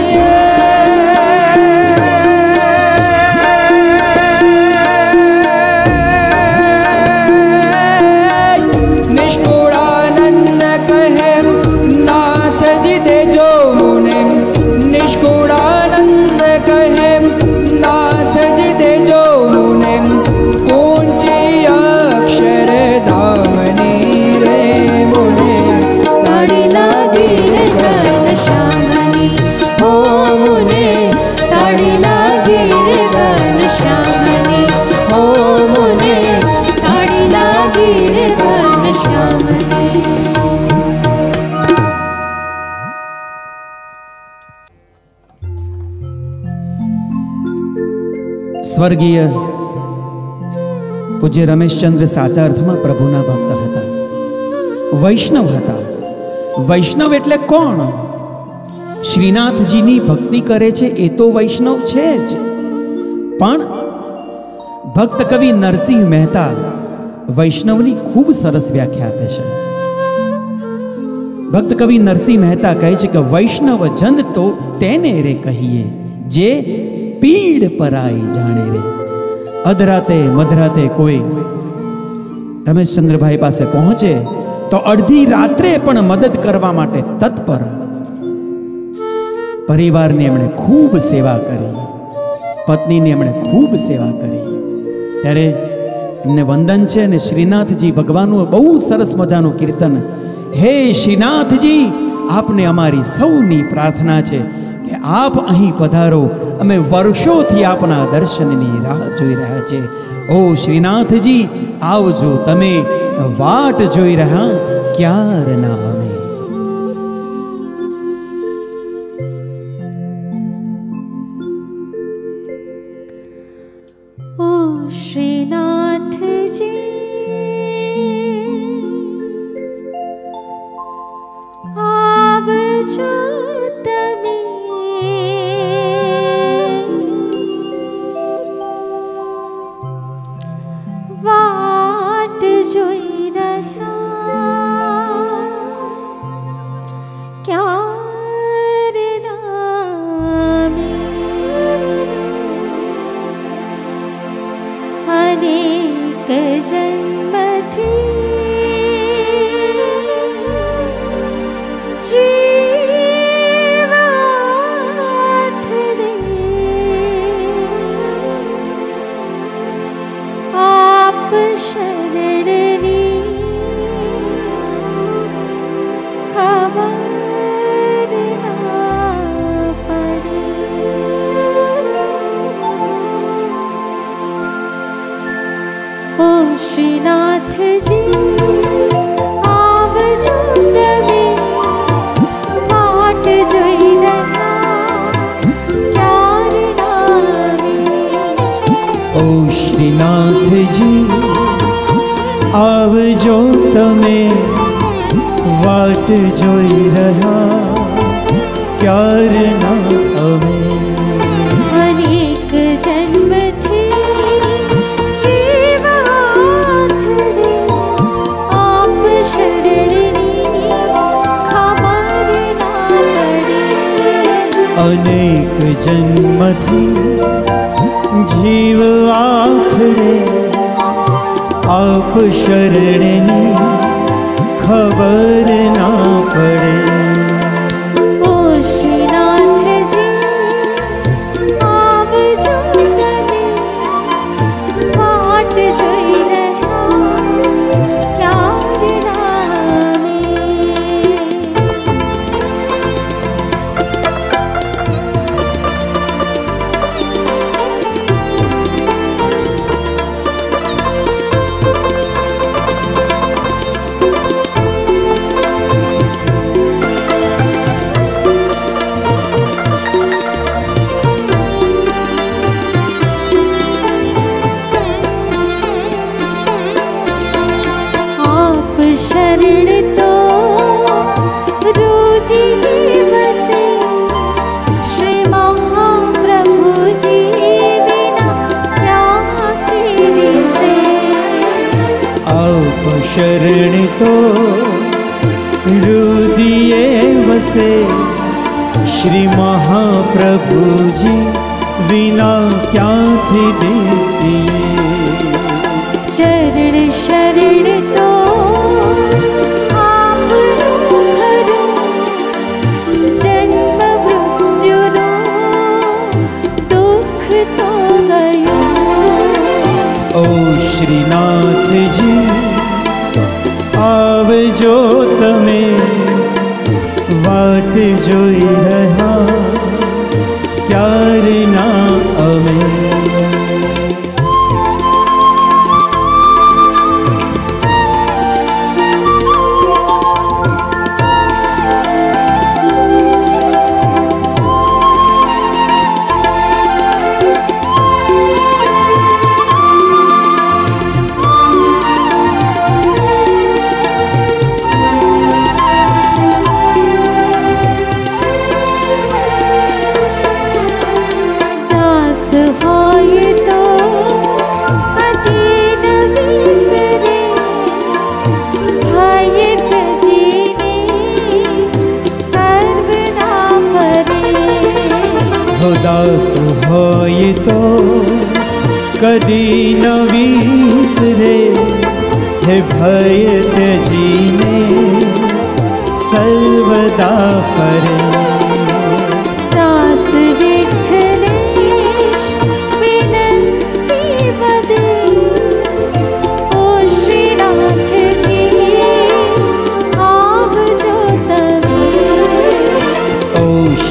નિષ્કુળાનંદ કહેમ નાથજી દેજો મુને નિષ્કુળાનંદ કહેમ નાથજી દેજો મુને ઊંચી અક્ષર ધામની રે મુને તાળી લાગી રે ઘન શ્યામની હો મુને તાળી લાગી રે ઘન શ્યામની હો મુને તાળી લાગી રે ઘન શ્યામની સ્વર્ગીય પૂજ્ય રમેશચંદ્ર સાચા અર્થમાં પ્રભુના ભક્ત હતા, વૈષ્ણવ હતા. વૈષ્ણવ એટલે કોણ? શ્રીનાથજીની ભક્તિ કરે છે એ તો વૈષ્ણવ છે જ. પણ ભક્ત કવિ નરસિંહ મહેતા વૈષ્ણવની ખૂબ સરસ વ્યાખ્યા આપે છે. ભક્ત કવિ નરસિંહ મહેતા કહે છે કે વૈષ્ણવ જન તો તેને રે કહીએ જે પીડ પરાઈ જાણે રે. અધરાતે મધરાતે કોઈ રમેશચંદ્રભાઈ પાસે પહોંચે તો અડધી રાત્રે પણ મદદ કરવા માટે તત્પર. પરિવારની એમણે ખૂબ સેવા કરી, પત્નીની એમણે ખૂબ સેવા કરી. ત્યારે એમને વંદન છે અને શ્રીનાથજી ભગવાનનું બહુ સરસ મજાનું કીર્તન હે શ્રીનાથજી, આપને અમારી સૌની પ્રાર્થના છે કે આપ અહીં પધારો. અમે વર્ષોથી આપના દર્શનની રાહ જોઈ રહ્યા છે. ઓ શ્રીનાથજી, આવજો તમે, વાટ જોઈ રહ્યા ક્યારના અમે. ओ श्रीनाथ जी आवजो तमे वाट जोई रह्या क्यारनामे अनेक जन्मथी जीवाथड़े आप शरणनी खबर ना पड़े. ओ श्रीनाथ जी आवजो तमे वाट जोई रह्या क्यारनामे. ओ श्रीनाथजी आवजो તમે વાટ જોઈ રહ્યા ક્યારના અમે. अनेक जन्मथी जीवाथड़े आप शरणनी खबर ना पड़े. અનેક જન્મથી જીવ આખડે આપ શરણની ખબર ના પડે. ओ श्रीनाथ जी आवजो तमे वाट जोई रह्या क्यारनामे. आप शरण तो रुदि दिवसे श्री महाप्रभु जी बिना क्या दिसे. આપ શરણ તો હૃદયે વસે શ્રી મહાપ્રભુજી વિના ક્યાંથી બેસીએ. चरण शरण तो आपनो खरो जन्म मृत्युनो दुख तो गयो. ओ श्रीनाथजी आवजो તમે વાટ જોઈ રહ્યા ક્યારના અમે. दास होय तो कदी न विसरे भय तजीने सर्वदा परे. हो દાસ હોય તો કદી ન વિસરે હે ભય ત્યજીને સર્વદા ફરે. दास विठ्ठलेश विनंती बदे ओ श्रीनाथ जी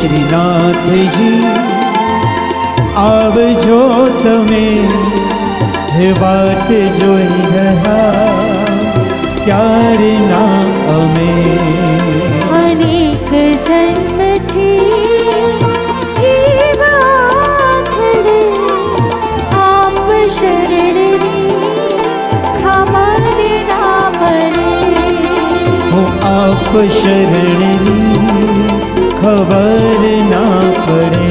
नाथ जी आवजो तमे हे वाट जोई रहा क्यारे ना अमे अनेक जन्म थी आप शरण खबर ना पड़े हो आप शरण खबर ना पड़े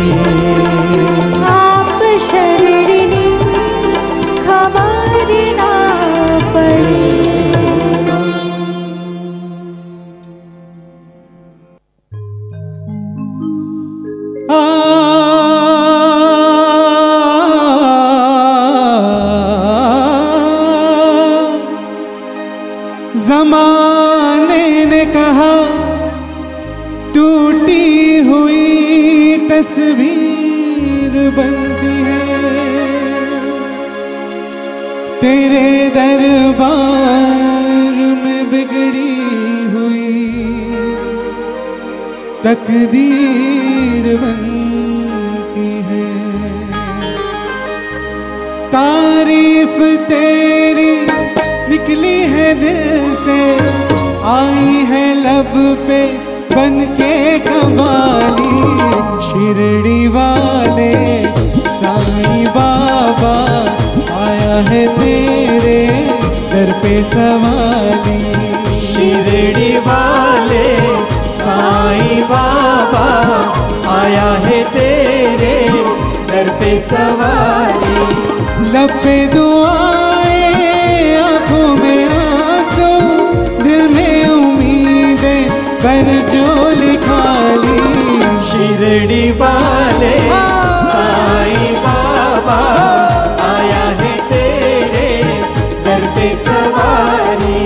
आप शरण खबर ना पड़े। ज़माने ने कहा टूटी हुई तस्वीर बनती है, तेरे दरबार में बिगड़ी हुई तकदीर बनती है। तारीफ तेरी निकली है दिल से, आई है लब पे बन के कवाली। शिरडी वाले साईं बाबा आया है तेरे दर पे सवाली। शिरडी वाले साईं बाबा आया है तेरे दर पे सवारी। लब पे दुआएं आंखों में आंसू, दिल में उम्मीदें पर जो लिखा ली। शिरडी वाले साईं बाबा आया है तेरे दर पे सवारी।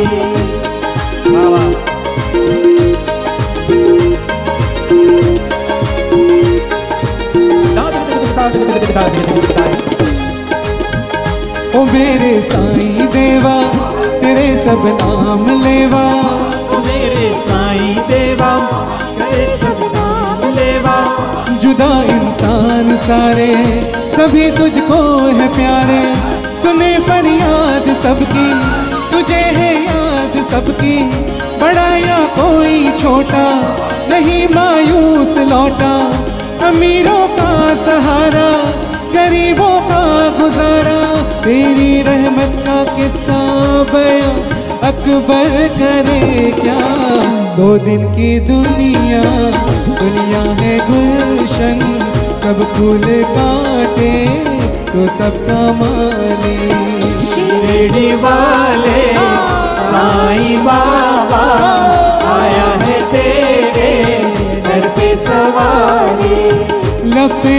ओ मेरे साईं देवा तेरे सब नाम लेवा, ओ मेरे साईं देवा तेरे सब नाम लेवा। जुदा इंसान सारे सभी तुझको है प्यारे, सुने फरियाद सबकी तुझे है याद सबकी। बड़ा या कोई छोटा नहीं मायूस लौटा, अमीरों का सहारा गरीबों का गुजारा। तेरी रहमत का किस्सा बयां अकबर करे क्या। दो दिन की दुनिया दुनिया है गुलशन, सब फूल काटे तो सबका माली। शिरडी वाले साईं बाबा आया है तेरे दर पे सवारी। लब पे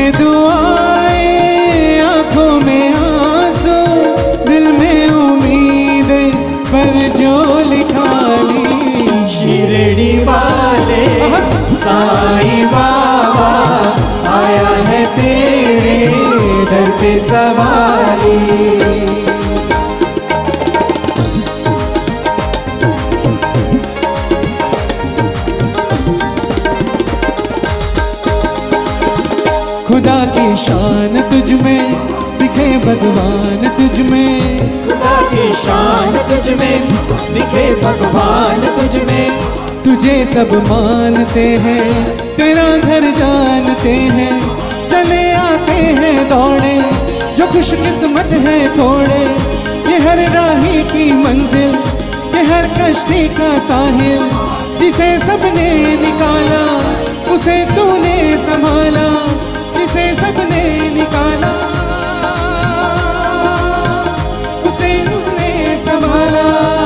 दुआएं आंखों में आंसू, दिल में उम्मीदें पर जो लिखा ली। शिरडी वाले साईं बाबा आया है तेरे दर पे सवारी। खुदा की शान तुझ में दिखे भगवान तुझ में, खुदा की शान तुझ में दिखे भगवान तुझ में। तुझे सब मानते हैं तेरा घर जानते हैं, चले आते हैं दौड़े जो खुशकिस्मत है थोड़े। ये हर राही की मंजिल ये हर कश्ती का साहिल, जिसे सबने निकाला उसे तूने संभाला। जिसे सबने निकाला उसे तूने संभाला।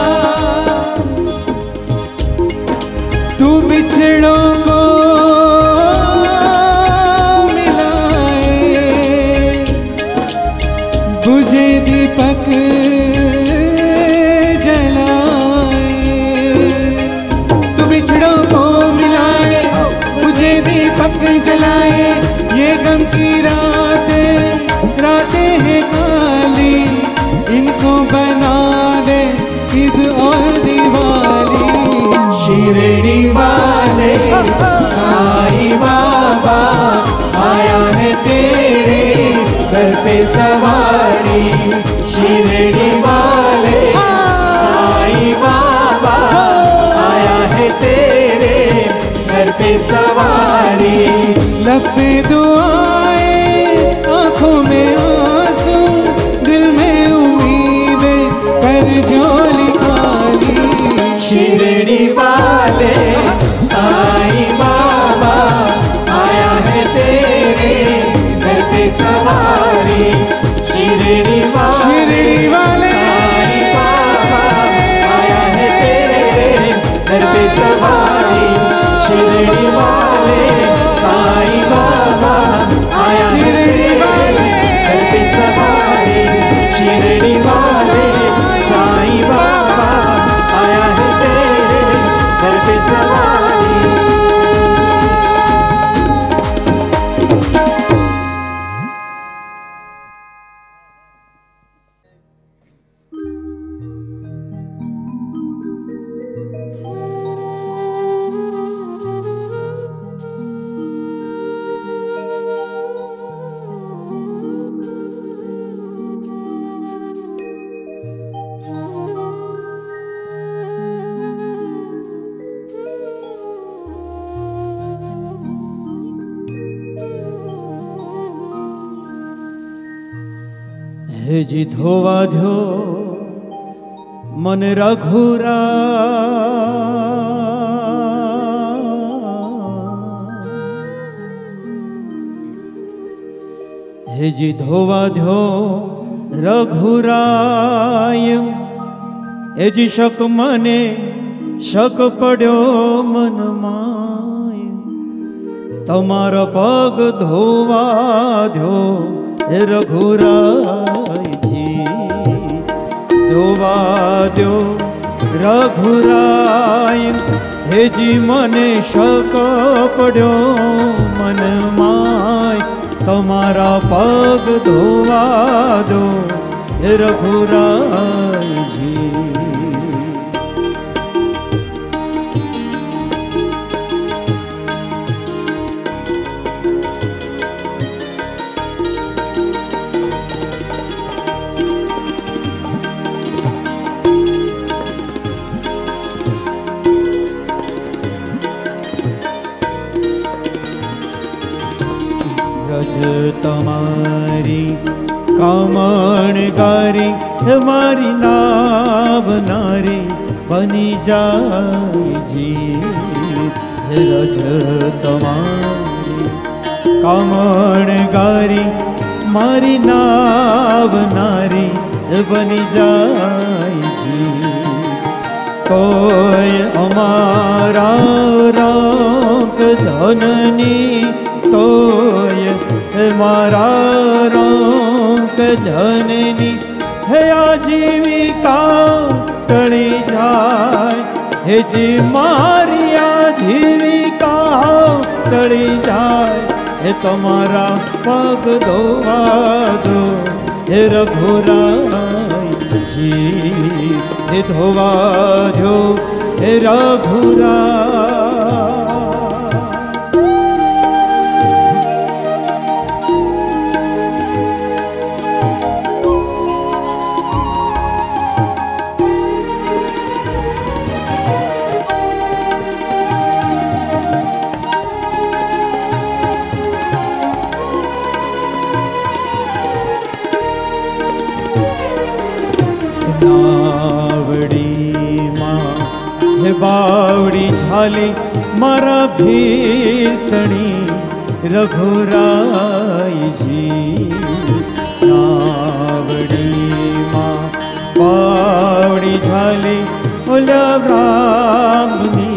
तू बिछड़ों को मिलाए, बुझे दीपक जलाए। तू बिछड़ों को मिलाए, बुझे दीपक जलाए। ये गम की रातें रातें हैं काली, इनको बना दे ईद और दिवाली। शिरडी वाले साईं बाबा पे सवारी शिरडी वाले साईं बाबा आया है तेरे घर पे सवारी। लब पे दुआएं आंखों में आंसू दिल में उम्मीदें कर झोली खाली। शिरडी वाले साईं बाबा आया है तेरे घर पे सवारी शिरडी वाले शिरडी वाले साईं बाबा आया है तेरे घर पे सवारी शिरडी वाले साईं बाबा आया है तेरे घर पे सवारी शिरडी वाले साईं बाबा आया है तेरे घर पे सवारी। हेजी धोवा ध्यो मन रघुरा हेजी धोवा ध्यो रघुराय हेजी शक मने शक पड्यो मन माय तमारा पग धोवा ध्यो रघुराय जी धोवा द्यो रघुराय हेजी मने शक पड्यो मन माय तमारा पग धोवा दो रघुराय जी। तमारी कामणगारी मारी नाव नारी बनी जाए जी। रज तमारी कामणगारी मारी नाव नारी बनी जाए जी। कोई अमारा राक जननी तोय मारा रोक जननी है आजीविका टली जाए हे जी मारी आजीविका टली जाए हे तुम्हारा पग धोवा दो हे रघुराय जी हे धोवा दो हे रघुराय। बावड़ी झाली मारा भीतणी रघुराय जी। नावड़ी माँ बावड़ी झाली ओला रामनी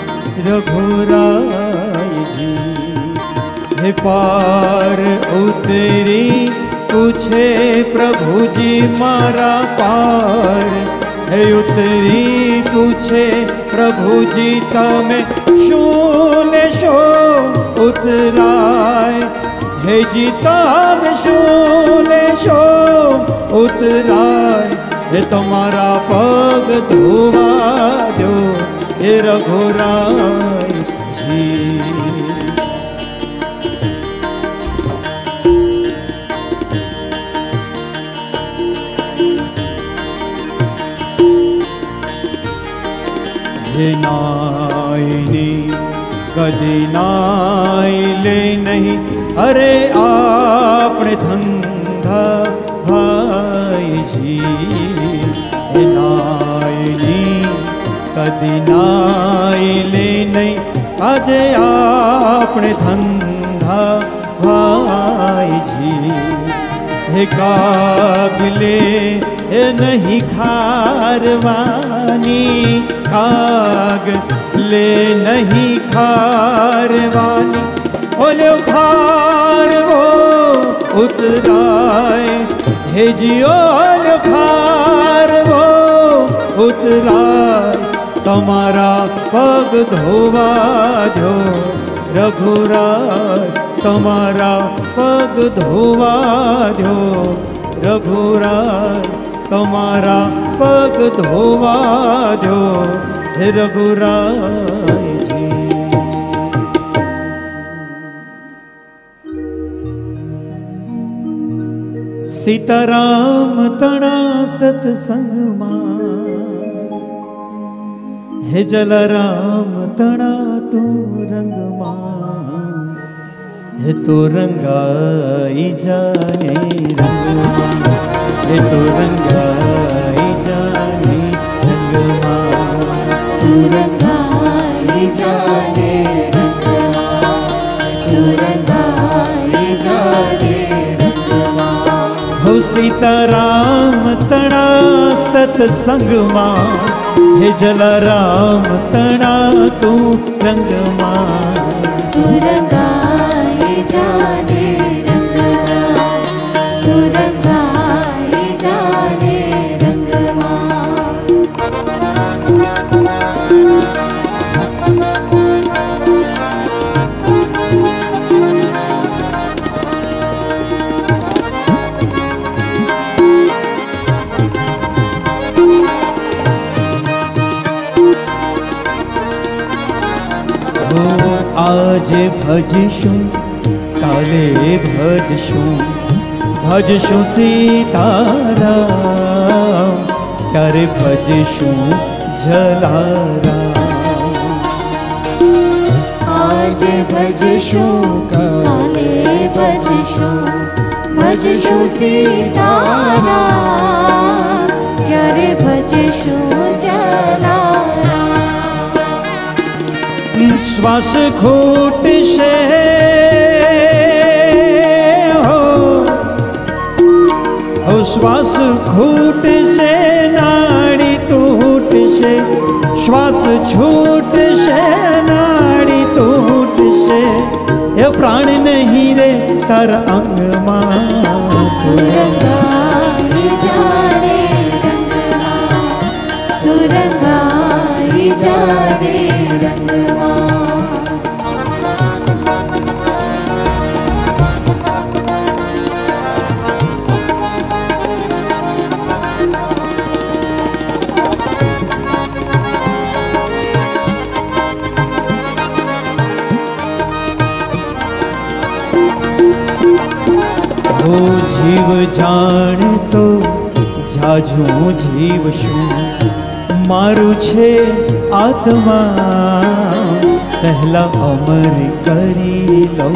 रघुराय जी। हे पार उतरी पूछे प्रभु जी मारा पार हे उतरी पूछे प्रभु जी तमे शूने शो उतराय हे जी तमे शूने शो उतराय हे तुम्हारा पग धोवा दो हे रघुराय जी। कदी नाई ले नहीं अरे आपने धंधा भाई जी नाई ली कदी नाई ले नहीं आजे आपने धंधा भाई जी हे कागले ए नहीं खारवानी काग ले नहीं खारवानी ओले खार वो उतराए हे जियो ओले खार वो उतराए तमारा पग धोवा दो रघुराय तमारा पग धोवा दो रघुराय तमारा पग धोवा दो हे रघुराय जी। सीताराम तणा सत्संग मां हे जलाराम तणा तू रंग मां हे तो रंगाई जाने रंग हे तो रंगाई जाने रंग तू रंगाई जाने रंग तू रंगाई जाने रंग हो सीताराम तणा सत्संग मां हे जलाराम तणा तू रंग मां तू रंगाई जाने रंग तू रंगाई जाने रंग आज भजशु काले भजशु भजशु सीताराम करे भजशु जलाराम आज भजशु काले भजशु भजशु सीताराम करे भजशु जलाराम श्वास खोट से हो हो श्वास खोट से नाड़ी टूट से श्वास छूट से नाड़ी टूट से ये प्राण नहीं रे तर अंग मां तू रंगाई जाने रंग तू रंगाई जाने रंग ओ जीव जान तो जाजू जीव शू मारू छे आत्मा पहला अमर करी लो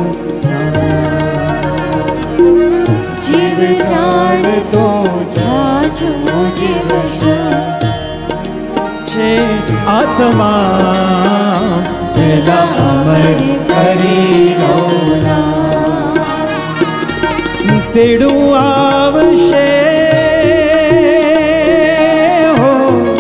जीव जान तो जाजू जीव शू छे आत्मा पहला अमर करी लो तेड़ू आवशे हो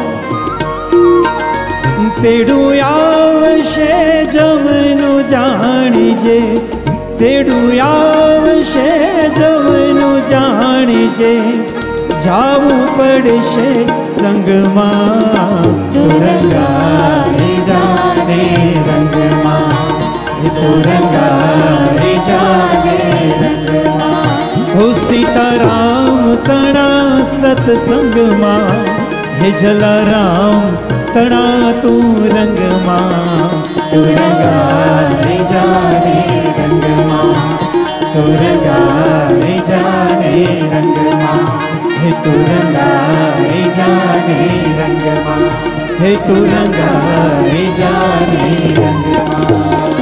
तेड़ू आवशे जमनु जाणीजे तेड़ू आवशे जमनु जाणीजे जावू पड़शे संगमा तू रंगाई जाने रंग तू रंगाई जाने रंग हो सीताराम तणा सत्संग मां हे जलाराम तणा तू रंग मां तू रंगाई जाने रंग तू रंगाई जाने रंग हे तू रंगाई जाने रंग हे तू रंगाई जाने रंग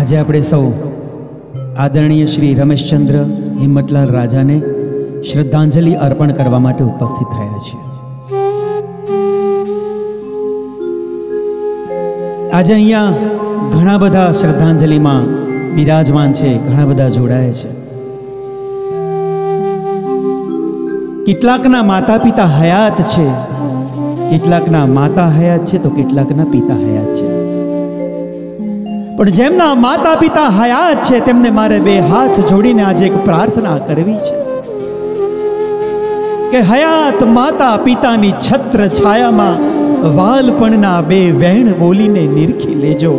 આજે આપણે સૌ આદરણીય શ્રી રમેશચંદ્ર હિંમતલાલ રાજાને શ્રદ્ધાંજલિ અર્પણ કરવા માટે ઉપસ્થિત થયા છે. આજે અહીંયા ઘણા બધા શ્રદ્ધાંજલિમાં બિરાજમાન છે, ઘણા બધા જોડાયા છે. કેટલાકના માતા પિતા હયાત છે, કેટલાકના માતા હયાત છે તો કેટલાકના પિતા હયાત છે. પણ જેમના માતા પિતા હયાત છે તેમને મારે બે હાથ જોડીને આજે એક પ્રાર્થના કરવી છે કે હયાત માતા પિતાની છત્ર છાયામાં વાલપણના બે વેણ બોલીને નિરખી લેજો.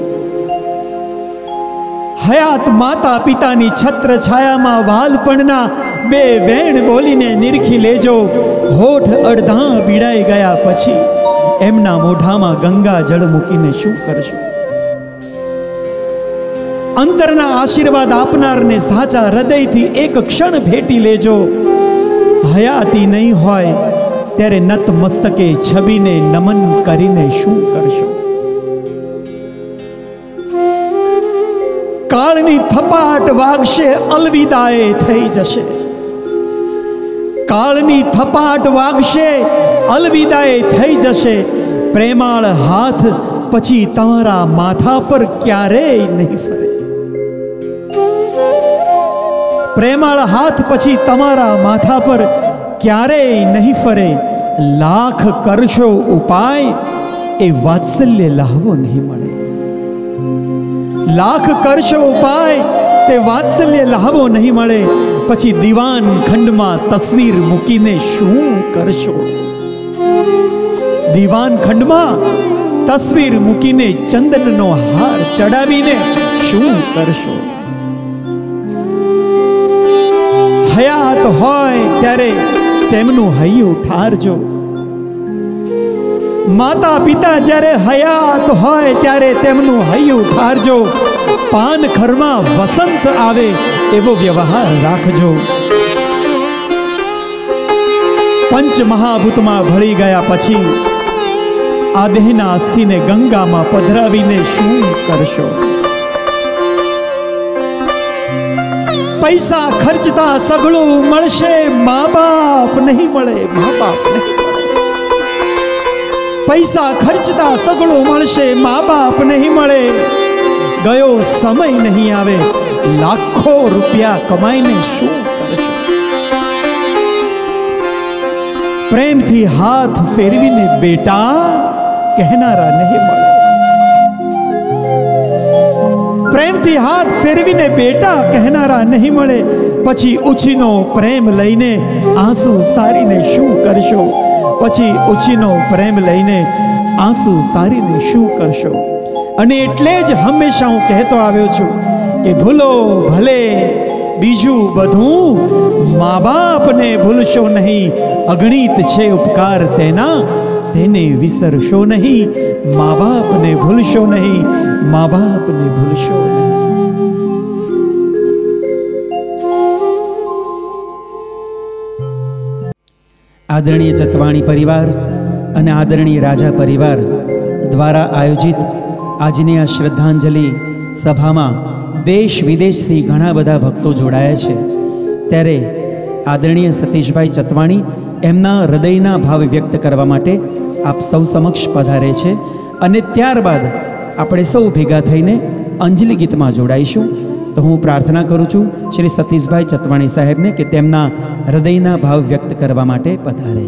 હયાત માતા પિતાની છત્ર છાયામાં વાલપણના બે વેણ બોલીને નિરખી લેજો. હોઠ અડધા બીડાઈ ગયા પછી એમના મોઢામાં ગંગા જળ મૂકીને શું કરશો? અંતરના આશીર્વાદ આપનારને સાચા હૃદયથી એક ક્ષણ ભેટી લેજો. હયાતી નહીં હોય ત્યારે નત મસ્તકે છબીને નમન કરીને શું કરશો? કાળની થપાટ વાગશે, અલવિદાએ થઈ જશે. કાળની થપાટ વાગશે, અલવિદાએ થઈ જશે. પ્રેમાળ હાથ પછી તમારા માથા પર ક્યારેય નહીં ફરે. પ્રેમાળ હાથ પછી તમારા માથા પર ક્યારેય નહીં ફરે. લાખ કરશો ઉપાય એ વાત્સલ્ય લાહવો નહીં મળે. લાખ કરશો ઉપાય તે વાત્સલ્ય લાહવો નહીં મળે. પછી દીવાન ખંડમાં તસવીર મૂકીને શું કરશો? દીવાન ખંડમાં તસવીર મૂકીને ચંદનનો હાર ચડાવીને શું કરશો? હયાત હોય ત્યારે તેમનું હૈયું ઠારજો. માતા પિતા જ્યારે હયાત હોય ત્યારે તેમનું હૈયું ઠારજો. પાન ખરમાં વસંત આવે એવો વ્યવહાર રાખજો. પંચ મહાભૂતમાં ભળી ગયા પછી આ દેહના અસ્થિને ગંગામાં પધરાવીને શું કરશો? પૈસા ખર્ચતા સગળું મળશે, મા બાપ નહીં મળે. મા બાપ નહીં પૈસા ખર્ચતા સગળું મળશે, મા બાપ નહીં મળે. ગયો સમય નહીં આવે, લાખો રૂપિયા કમાઈને શું કરશો? પ્રેમથી હાથ ફેરવીને બેટા કહેનારા નહીં મળે. પ્રેમથી હાથ ફેરવીને બેટા કહેનારા નહીં મળે. પછી ઉછીનો પ્રેમ લઈને આંસુ સારીને શું કરશો? પછી ઉછીનો પ્રેમ લઈને આંસુ સારીને શું કરશો? અને એટલે જ હંમેશા હું કહેતો આવ્યો છું કે ભૂલો ભલે બીજું બધું, મા બાપને ભૂલશો નહીં. અગણિત છે ઉપકાર તેના, તેને વિસરશો નહીં. મા બાપને ભૂલશો નહીં, મા બાપને ભૂલશો નહીં. આદરણીય ચતવાણી પરિવાર અને આદરણીય રાજા પરિવાર દ્વારા આયોજિત આજની આ શ્રદ્ધાંજલિ સભામાં દેશ વિદેશથી ઘણા બધા ભક્તો જોડાયા છે. ત્યારે આદરણીય સતીશભાઈ ચતવાણી એમના હૃદયના ભાવ વ્યક્ત કરવા માટે આપ સૌ સમક્ષ પધારે છે. અને ત્યારબાદ આપણે સૌ ભેગા થઈને અંજલિ ગીતમાં જોડાઈશું. તો હું પ્રાર્થના કરું છું શ્રી સતીશભાઈ ચતવાણી સાહેબને કે તેમના હૃદયના ભાવ વ્યક્ત કરવા માટે પધારે.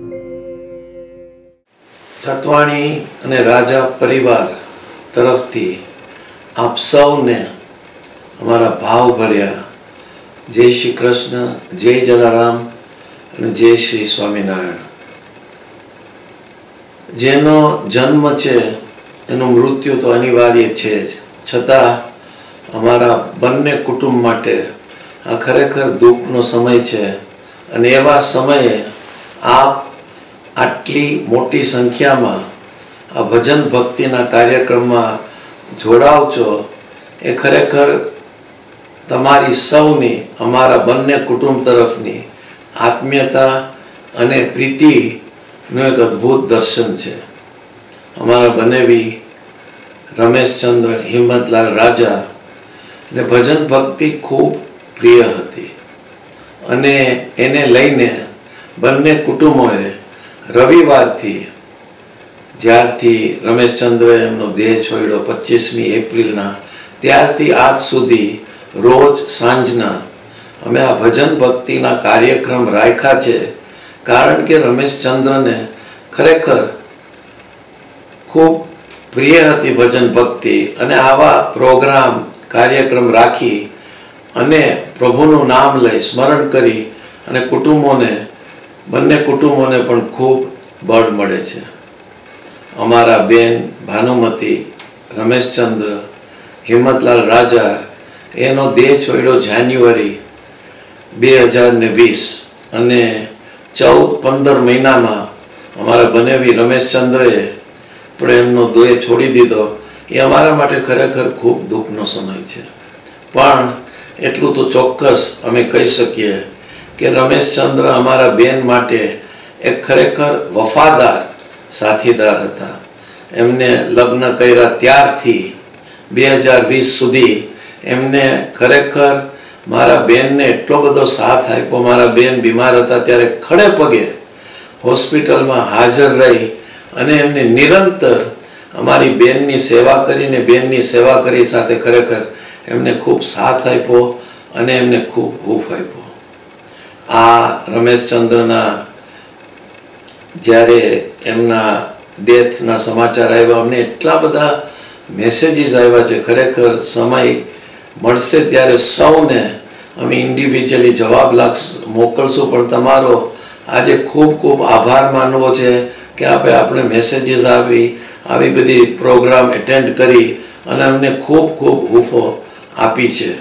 ચતવાણી અને રાજા પરિવાર તરફથી આપ સૌને અમારા ભાવ ભર્યા જય શ્રી કૃષ્ણ, જય જલારામ અને જય શ્રી સ્વામિનારાયણ. જેનો જન્મ છે એનું મૃત્યુ તો અનિવાર્ય છે જ, છતાં અમારા બંને કુટુંબ માટે આ ખરેખર દુઃખનો સમય છે. અને એવા સમયે આપ આટલી મોટી સંખ્યામાં આ ભજન ભક્તિના કાર્યક્રમમાં જોડાવ છો એ ખરેખર તમારી સૌની, અમારા બંને કુટુંબ તરફની આત્મીયતા અને પ્રીતિનું એક અદ્ભુત દર્શન છે. અમારા બનેવી રમેશચંદ્ર હિંમતલાલ રાજા ને ભજન ભક્તિ ખૂબ પ્રિય હતી અને એને લઈને બંને કુટુંબોએ રવિવારથી, જ્યારથી રમેશચંદ્ર એમનો દેહ છોડ્યો પચીસમી એપ્રિલના, ત્યારથી આજ સુધી રોજ સાંજના અમે આ ભજન ભક્તિના કાર્યક્રમ રાખ્યા છે. કારણ કે રમેશચંદ્રને ખરેખર ખૂબ પ્રિય હતી ભજન ભક્તિ અને આવા પ્રોગ્રામ કાર્યક્રમ રાખી અને પ્રભુનું નામ લઈ સ્મરણ કરી અને કુટુંબોને, બંને કુટુંબોને પણ ખૂબ બળ મળે છે. અમારા બેન ભાનુમતી, રમેશચંદ્ર, હિંમતલાલ રાજા એનો દેહ છોડ્યો જાન્યુઆરી બે હજાર ને વીસ અને ચૌદ પંદર મહિનામાં અમારા બનેવી રમેશચંદ્રએ પણ એમનો દેહ છોડી દીધો. એ અમારા માટે ખરેખર ખૂબ દુઃખનો સમય છે. પણ એટલું તો ચોક્કસ અમે કહી શકીએ કે રમેશચંદ્ર અમારા બેન માટે એક ખરેખર વફાદાર સાથીદાર હતા. એમને લગ્ન કર્યા ત્યારથી બે હજાર વીસ સુધી એમને ખરેખર મારા બેનને એટલો બધો સાથ આપ્યો. મારા બેન બીમાર હતા ત્યારે ખડે પગે હોસ્પિટલમાં હાજર રહી અને એમને નિરંતર અમારી બેનની સેવા કરીને બેનની સેવા કરી સાથે ખરેખર એમને ખૂબ સાથ આપ્યો અને એમને ખૂબ હૂફ આપ્યો. આ રમેશચંદ્રના જ્યારે એમના ડેથના સમાચાર આવ્યા, અમને એટલા બધા મેસેજીસ આવ્યા છે. ખરેખર સમય મળશે ત્યારે સૌને અમે ઇન્ડિવિજ્યુઅલી જવાબ લાગશ મોકલશું. પણ તમારો આજે ખૂબ ખૂબ આભાર માનવો છે કે આપણે આપણે મેસેજીસ આવી આવી બધી પ્રોગ્રામ એટેન્ડ કરી અને અમને ખૂબ ખૂબ હૂફો આપી છે.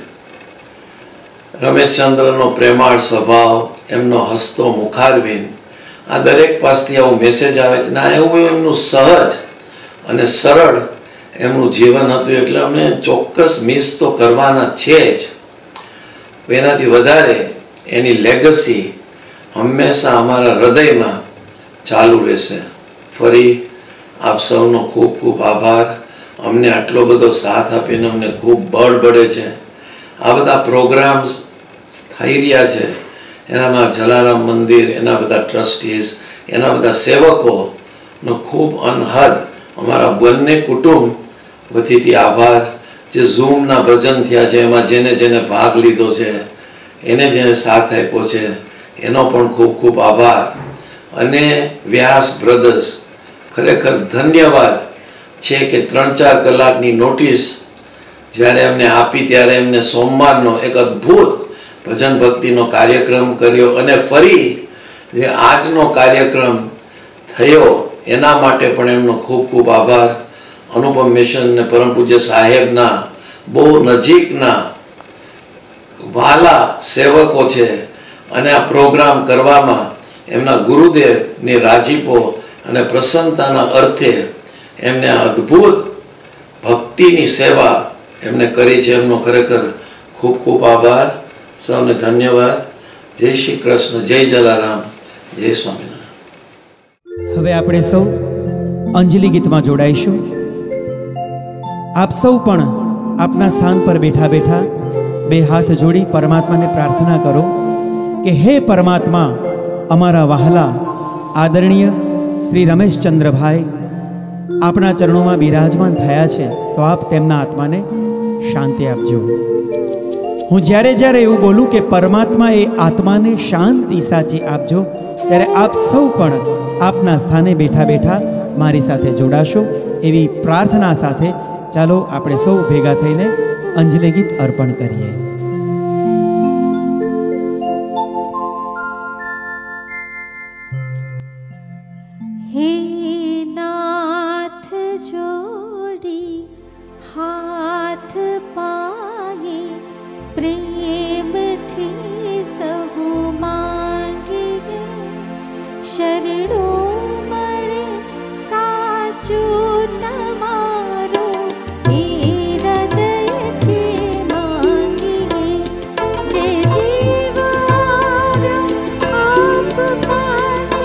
રમેશચંદ્રનો પ્રેમાળ સ્વભાવ, એમનો હસતો મુખારવિન, આ દરેક પાસથી આવું મેસેજ આવે છે. ના, એવું એમનું સહજ અને સરળ એમનું જીવન હતું એટલે અમને ચોક્કસ મિસ તો કરવાના છે જ. એનાથી વધારે એની લેગસી હંમેશા અમારા હૃદયમાં ચાલુ રહેશે. ફરી આપ સૌનો ખૂબ ખૂબ આભાર. અમને આટલો બધો સાથ આપીને અમને ખૂબ બળ પડે છે. આ બધા પ્રોગ્રામ્સ થઈ રહ્યા છે એનામાં જલારામ મંદિર, એના બધા ટ્રસ્ટીઝ, એના બધા સેવકોનો ખૂબ અનહદ અમારા બંને કુટુંબ વતીથી આભાર. જે ઝૂમના ભજન થયા છે એમાં જેને જેને ભાગ લીધો છે, એને જેને સાથ આપ્યો છે, એનો પણ ખૂબ ખૂબ આભાર. અને વ્યાસ બ્રધર્સ, ખરેખર ધન્યવાદ છે કે ત્રણ ચાર કલાકની નોટિસ જ્યારે એમને આપી ત્યારે એમને સોમવારનો એક અદ્ભુત ભજન ભક્તિનો કાર્યક્રમ કર્યો અને ફરી જે આજનો કાર્યક્રમ થયો એના માટે પણ એમનો ખૂબ ખૂબ આભાર. અનુપમ મિશન ને પરમ પૂજ્ય સાહેબના બહુ નજીકના વાલા સેવકો છે અને આ પ્રોગ્રામ કરવામાં એમના ગુરુદેવની રાજીપો અને પ્રસન્નતાના અર્થે એમને આ અદ્ભુત ભક્તિની સેવા એમને કરી છે. એમનો ખરેખર ખૂબ ખૂબ આભાર. સૌને ધન્યવાદ. જય શ્રી કૃષ્ણ, જય જલારામ, જય સ્વામિનારાયણ. હવે આપણે સૌ અંજલિ ગીતમાં જોડાઈશું. આપ સૌ પણ આપના સ્થાન પર બેઠા બેઠા બે હાથ જોડી પરમાત્માને પ્રાર્થના કરો કે હે પરમાત્મા, અમારા વહાલા આદરણીય શ્રી રમેશચંદ્રભાઈ આપના ચરણોમાં બિરાજમાન થયા છે, તો આપ તેમના આત્માને શાંતિ આપજો. હું જ્યારે જ્યારે એવું બોલું કે પરમાત્મા એ આત્માને શાંતિ સાચી આપજો, ત્યારે આપ સૌ પણ આપના સ્થાને બેઠા બેઠા મારી સાથે જોડાશો એવી પ્રાર્થના સાથે ચાલો આપણે સૌ ભેગા થઈને અંજલિ ગીત અર્પણ કરીએ. હે નાથ જોડી હાથ પાયે પ્રેમથી સહુ માંગીએ, શરણો મળે સાચું તમારું એ હૃદયથી માંગીએ. જે જીવ આવ્યો આપ પાસે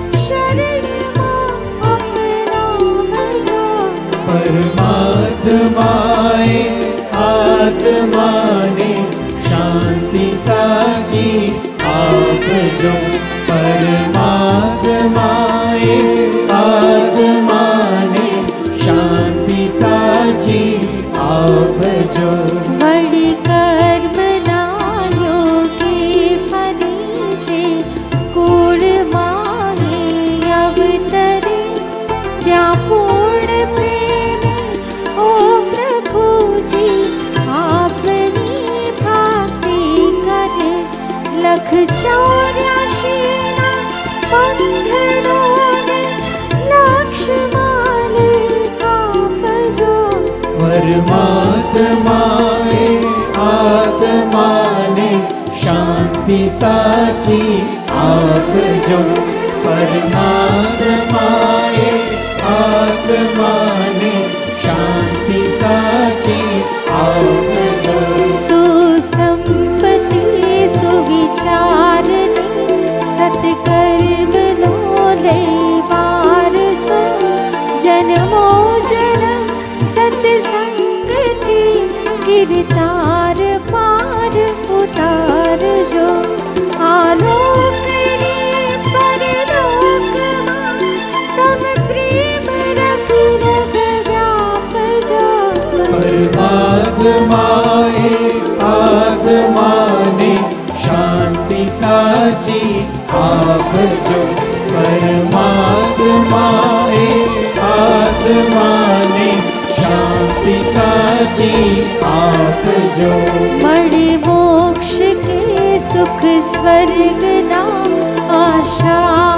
શરણમાં અપનાવજો. પરમાત્માએ આ आत्मा ने शांति साची आपजो। परमात्मा ए आत्मा ने शांति साची आपजो। बड़ी कर्म नायो के फरीचे कूड़ माहे अवतरे त्या पूर्ण प्रेमी ओ प्रभु जी आपनी भक्ति करे। लख चौरासी ना बंधनों ने लक्ष्मण आपजो। परमात्मा ए आत्मा ने शांति साची आपजो। परमात्मा ए आत्मा ने शांति साची आपजो। सुसंपत्ति सुविचारनी सत्कर्म नो लैवार सो। जन्मो जन्म सत्संग की गिरतार पार उतार जो। आलोक रे परलोक मां तम प्रेम रख रख व्याप जो। परमात्मा ए आत्मा ने शांति साची आपजो। परमात्मा ए आत्मा ने शांति साची आपजो। मणि मोक्ष के सुख स्वर्ग ना आशा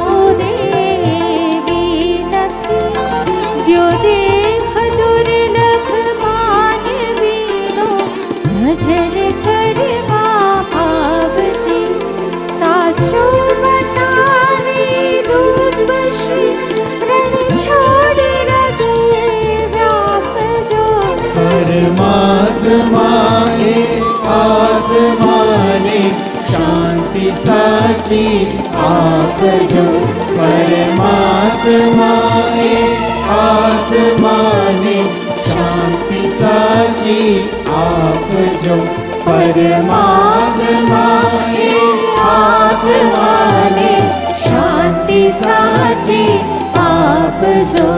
रे नथी। द्यो देह दुर्लभ मानवीनो भजन करवा आवती। साचो बतावे रूप श्री रण छोड़ हृदय व्याप जो। परमात्मा ए आत्मा ने शांति साची आपजो। परमात्मा ए आत्मा ने शांति साची आपजो। परमात्मा ए आत्मा ने शांति साची आपजो।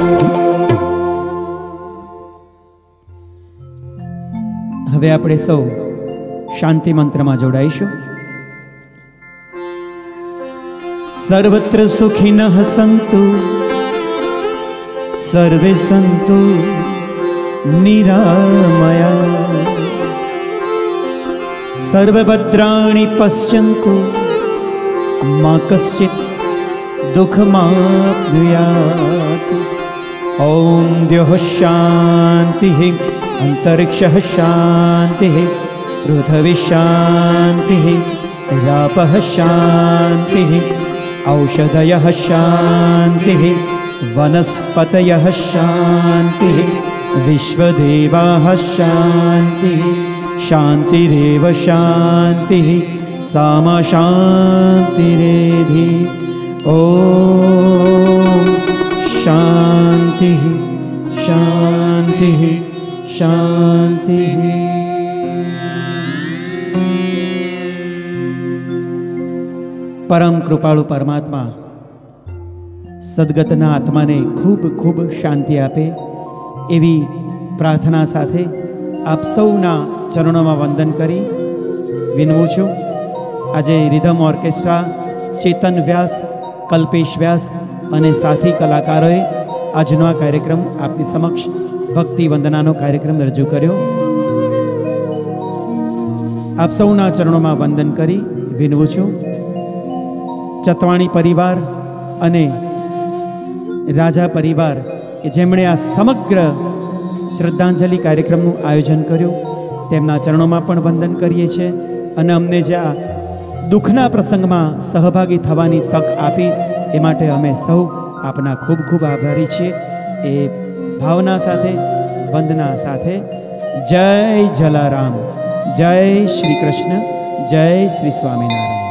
હવે આપણે સૌ શાંતિ મંત્રમાં જોડાઈશું. સર્વત્ર સુખિનઃ સંતુ સર્વે સંતુ નિરામયા. સર્વભદ્રાણિ પશ્યन्तु मा कश्चित् दुःखमाप्नुयात्. ॐ द्यौः शान्तिः अंतरिक्षः शान्तिः पृथिवी शान्तिः रापः शान्तिः औषधयः शान्तिः वनस्पतयः शान्तिः विश्वदेवाः शान्तिः शान्तिरेव शान्तिः सामा शान्तिरेधि. ॐ शान्तिः शान्तिः शान्तिः. परम कृपाळु परमात्मा सद्गतना आत्माने खूब खूब शांति आपे एवी प्रार्थना साथे आप सौना चरणों में वंदन करी विनवुं छुं. आज रिधम ऑर्केस्ट्रा चेतन व्यास कल्पेश व्यास अने साथी कलाकारोए आजनो आ कार्यक्रम आपनी समक्ष भक्ति वंदनानो कार्यक्रम रजू कर्यो. आप सौना चरणों में वंदन करी विनवुं छुं. चतवाणी परिवार अने राजा परिवार के जेमणे आ समग्र श्रद्धांजलि कार्यक्रमનું आयोजन कर्યું તેમના ચરણોમાં પણ વંદન કરીએ છીએ અને અમને જે આ દુઃખના પ્રસંગમાં સહભાગી થવાની તક આપી એ માટે અમે સૌ આપના ખૂબ ખૂબ આભારી છીએ. એ ભાવના સાથે વંદના સાથે જય જલારામ, જય શ્રી કૃષ્ણ, જય શ્રી સ્વામિનારાયણ.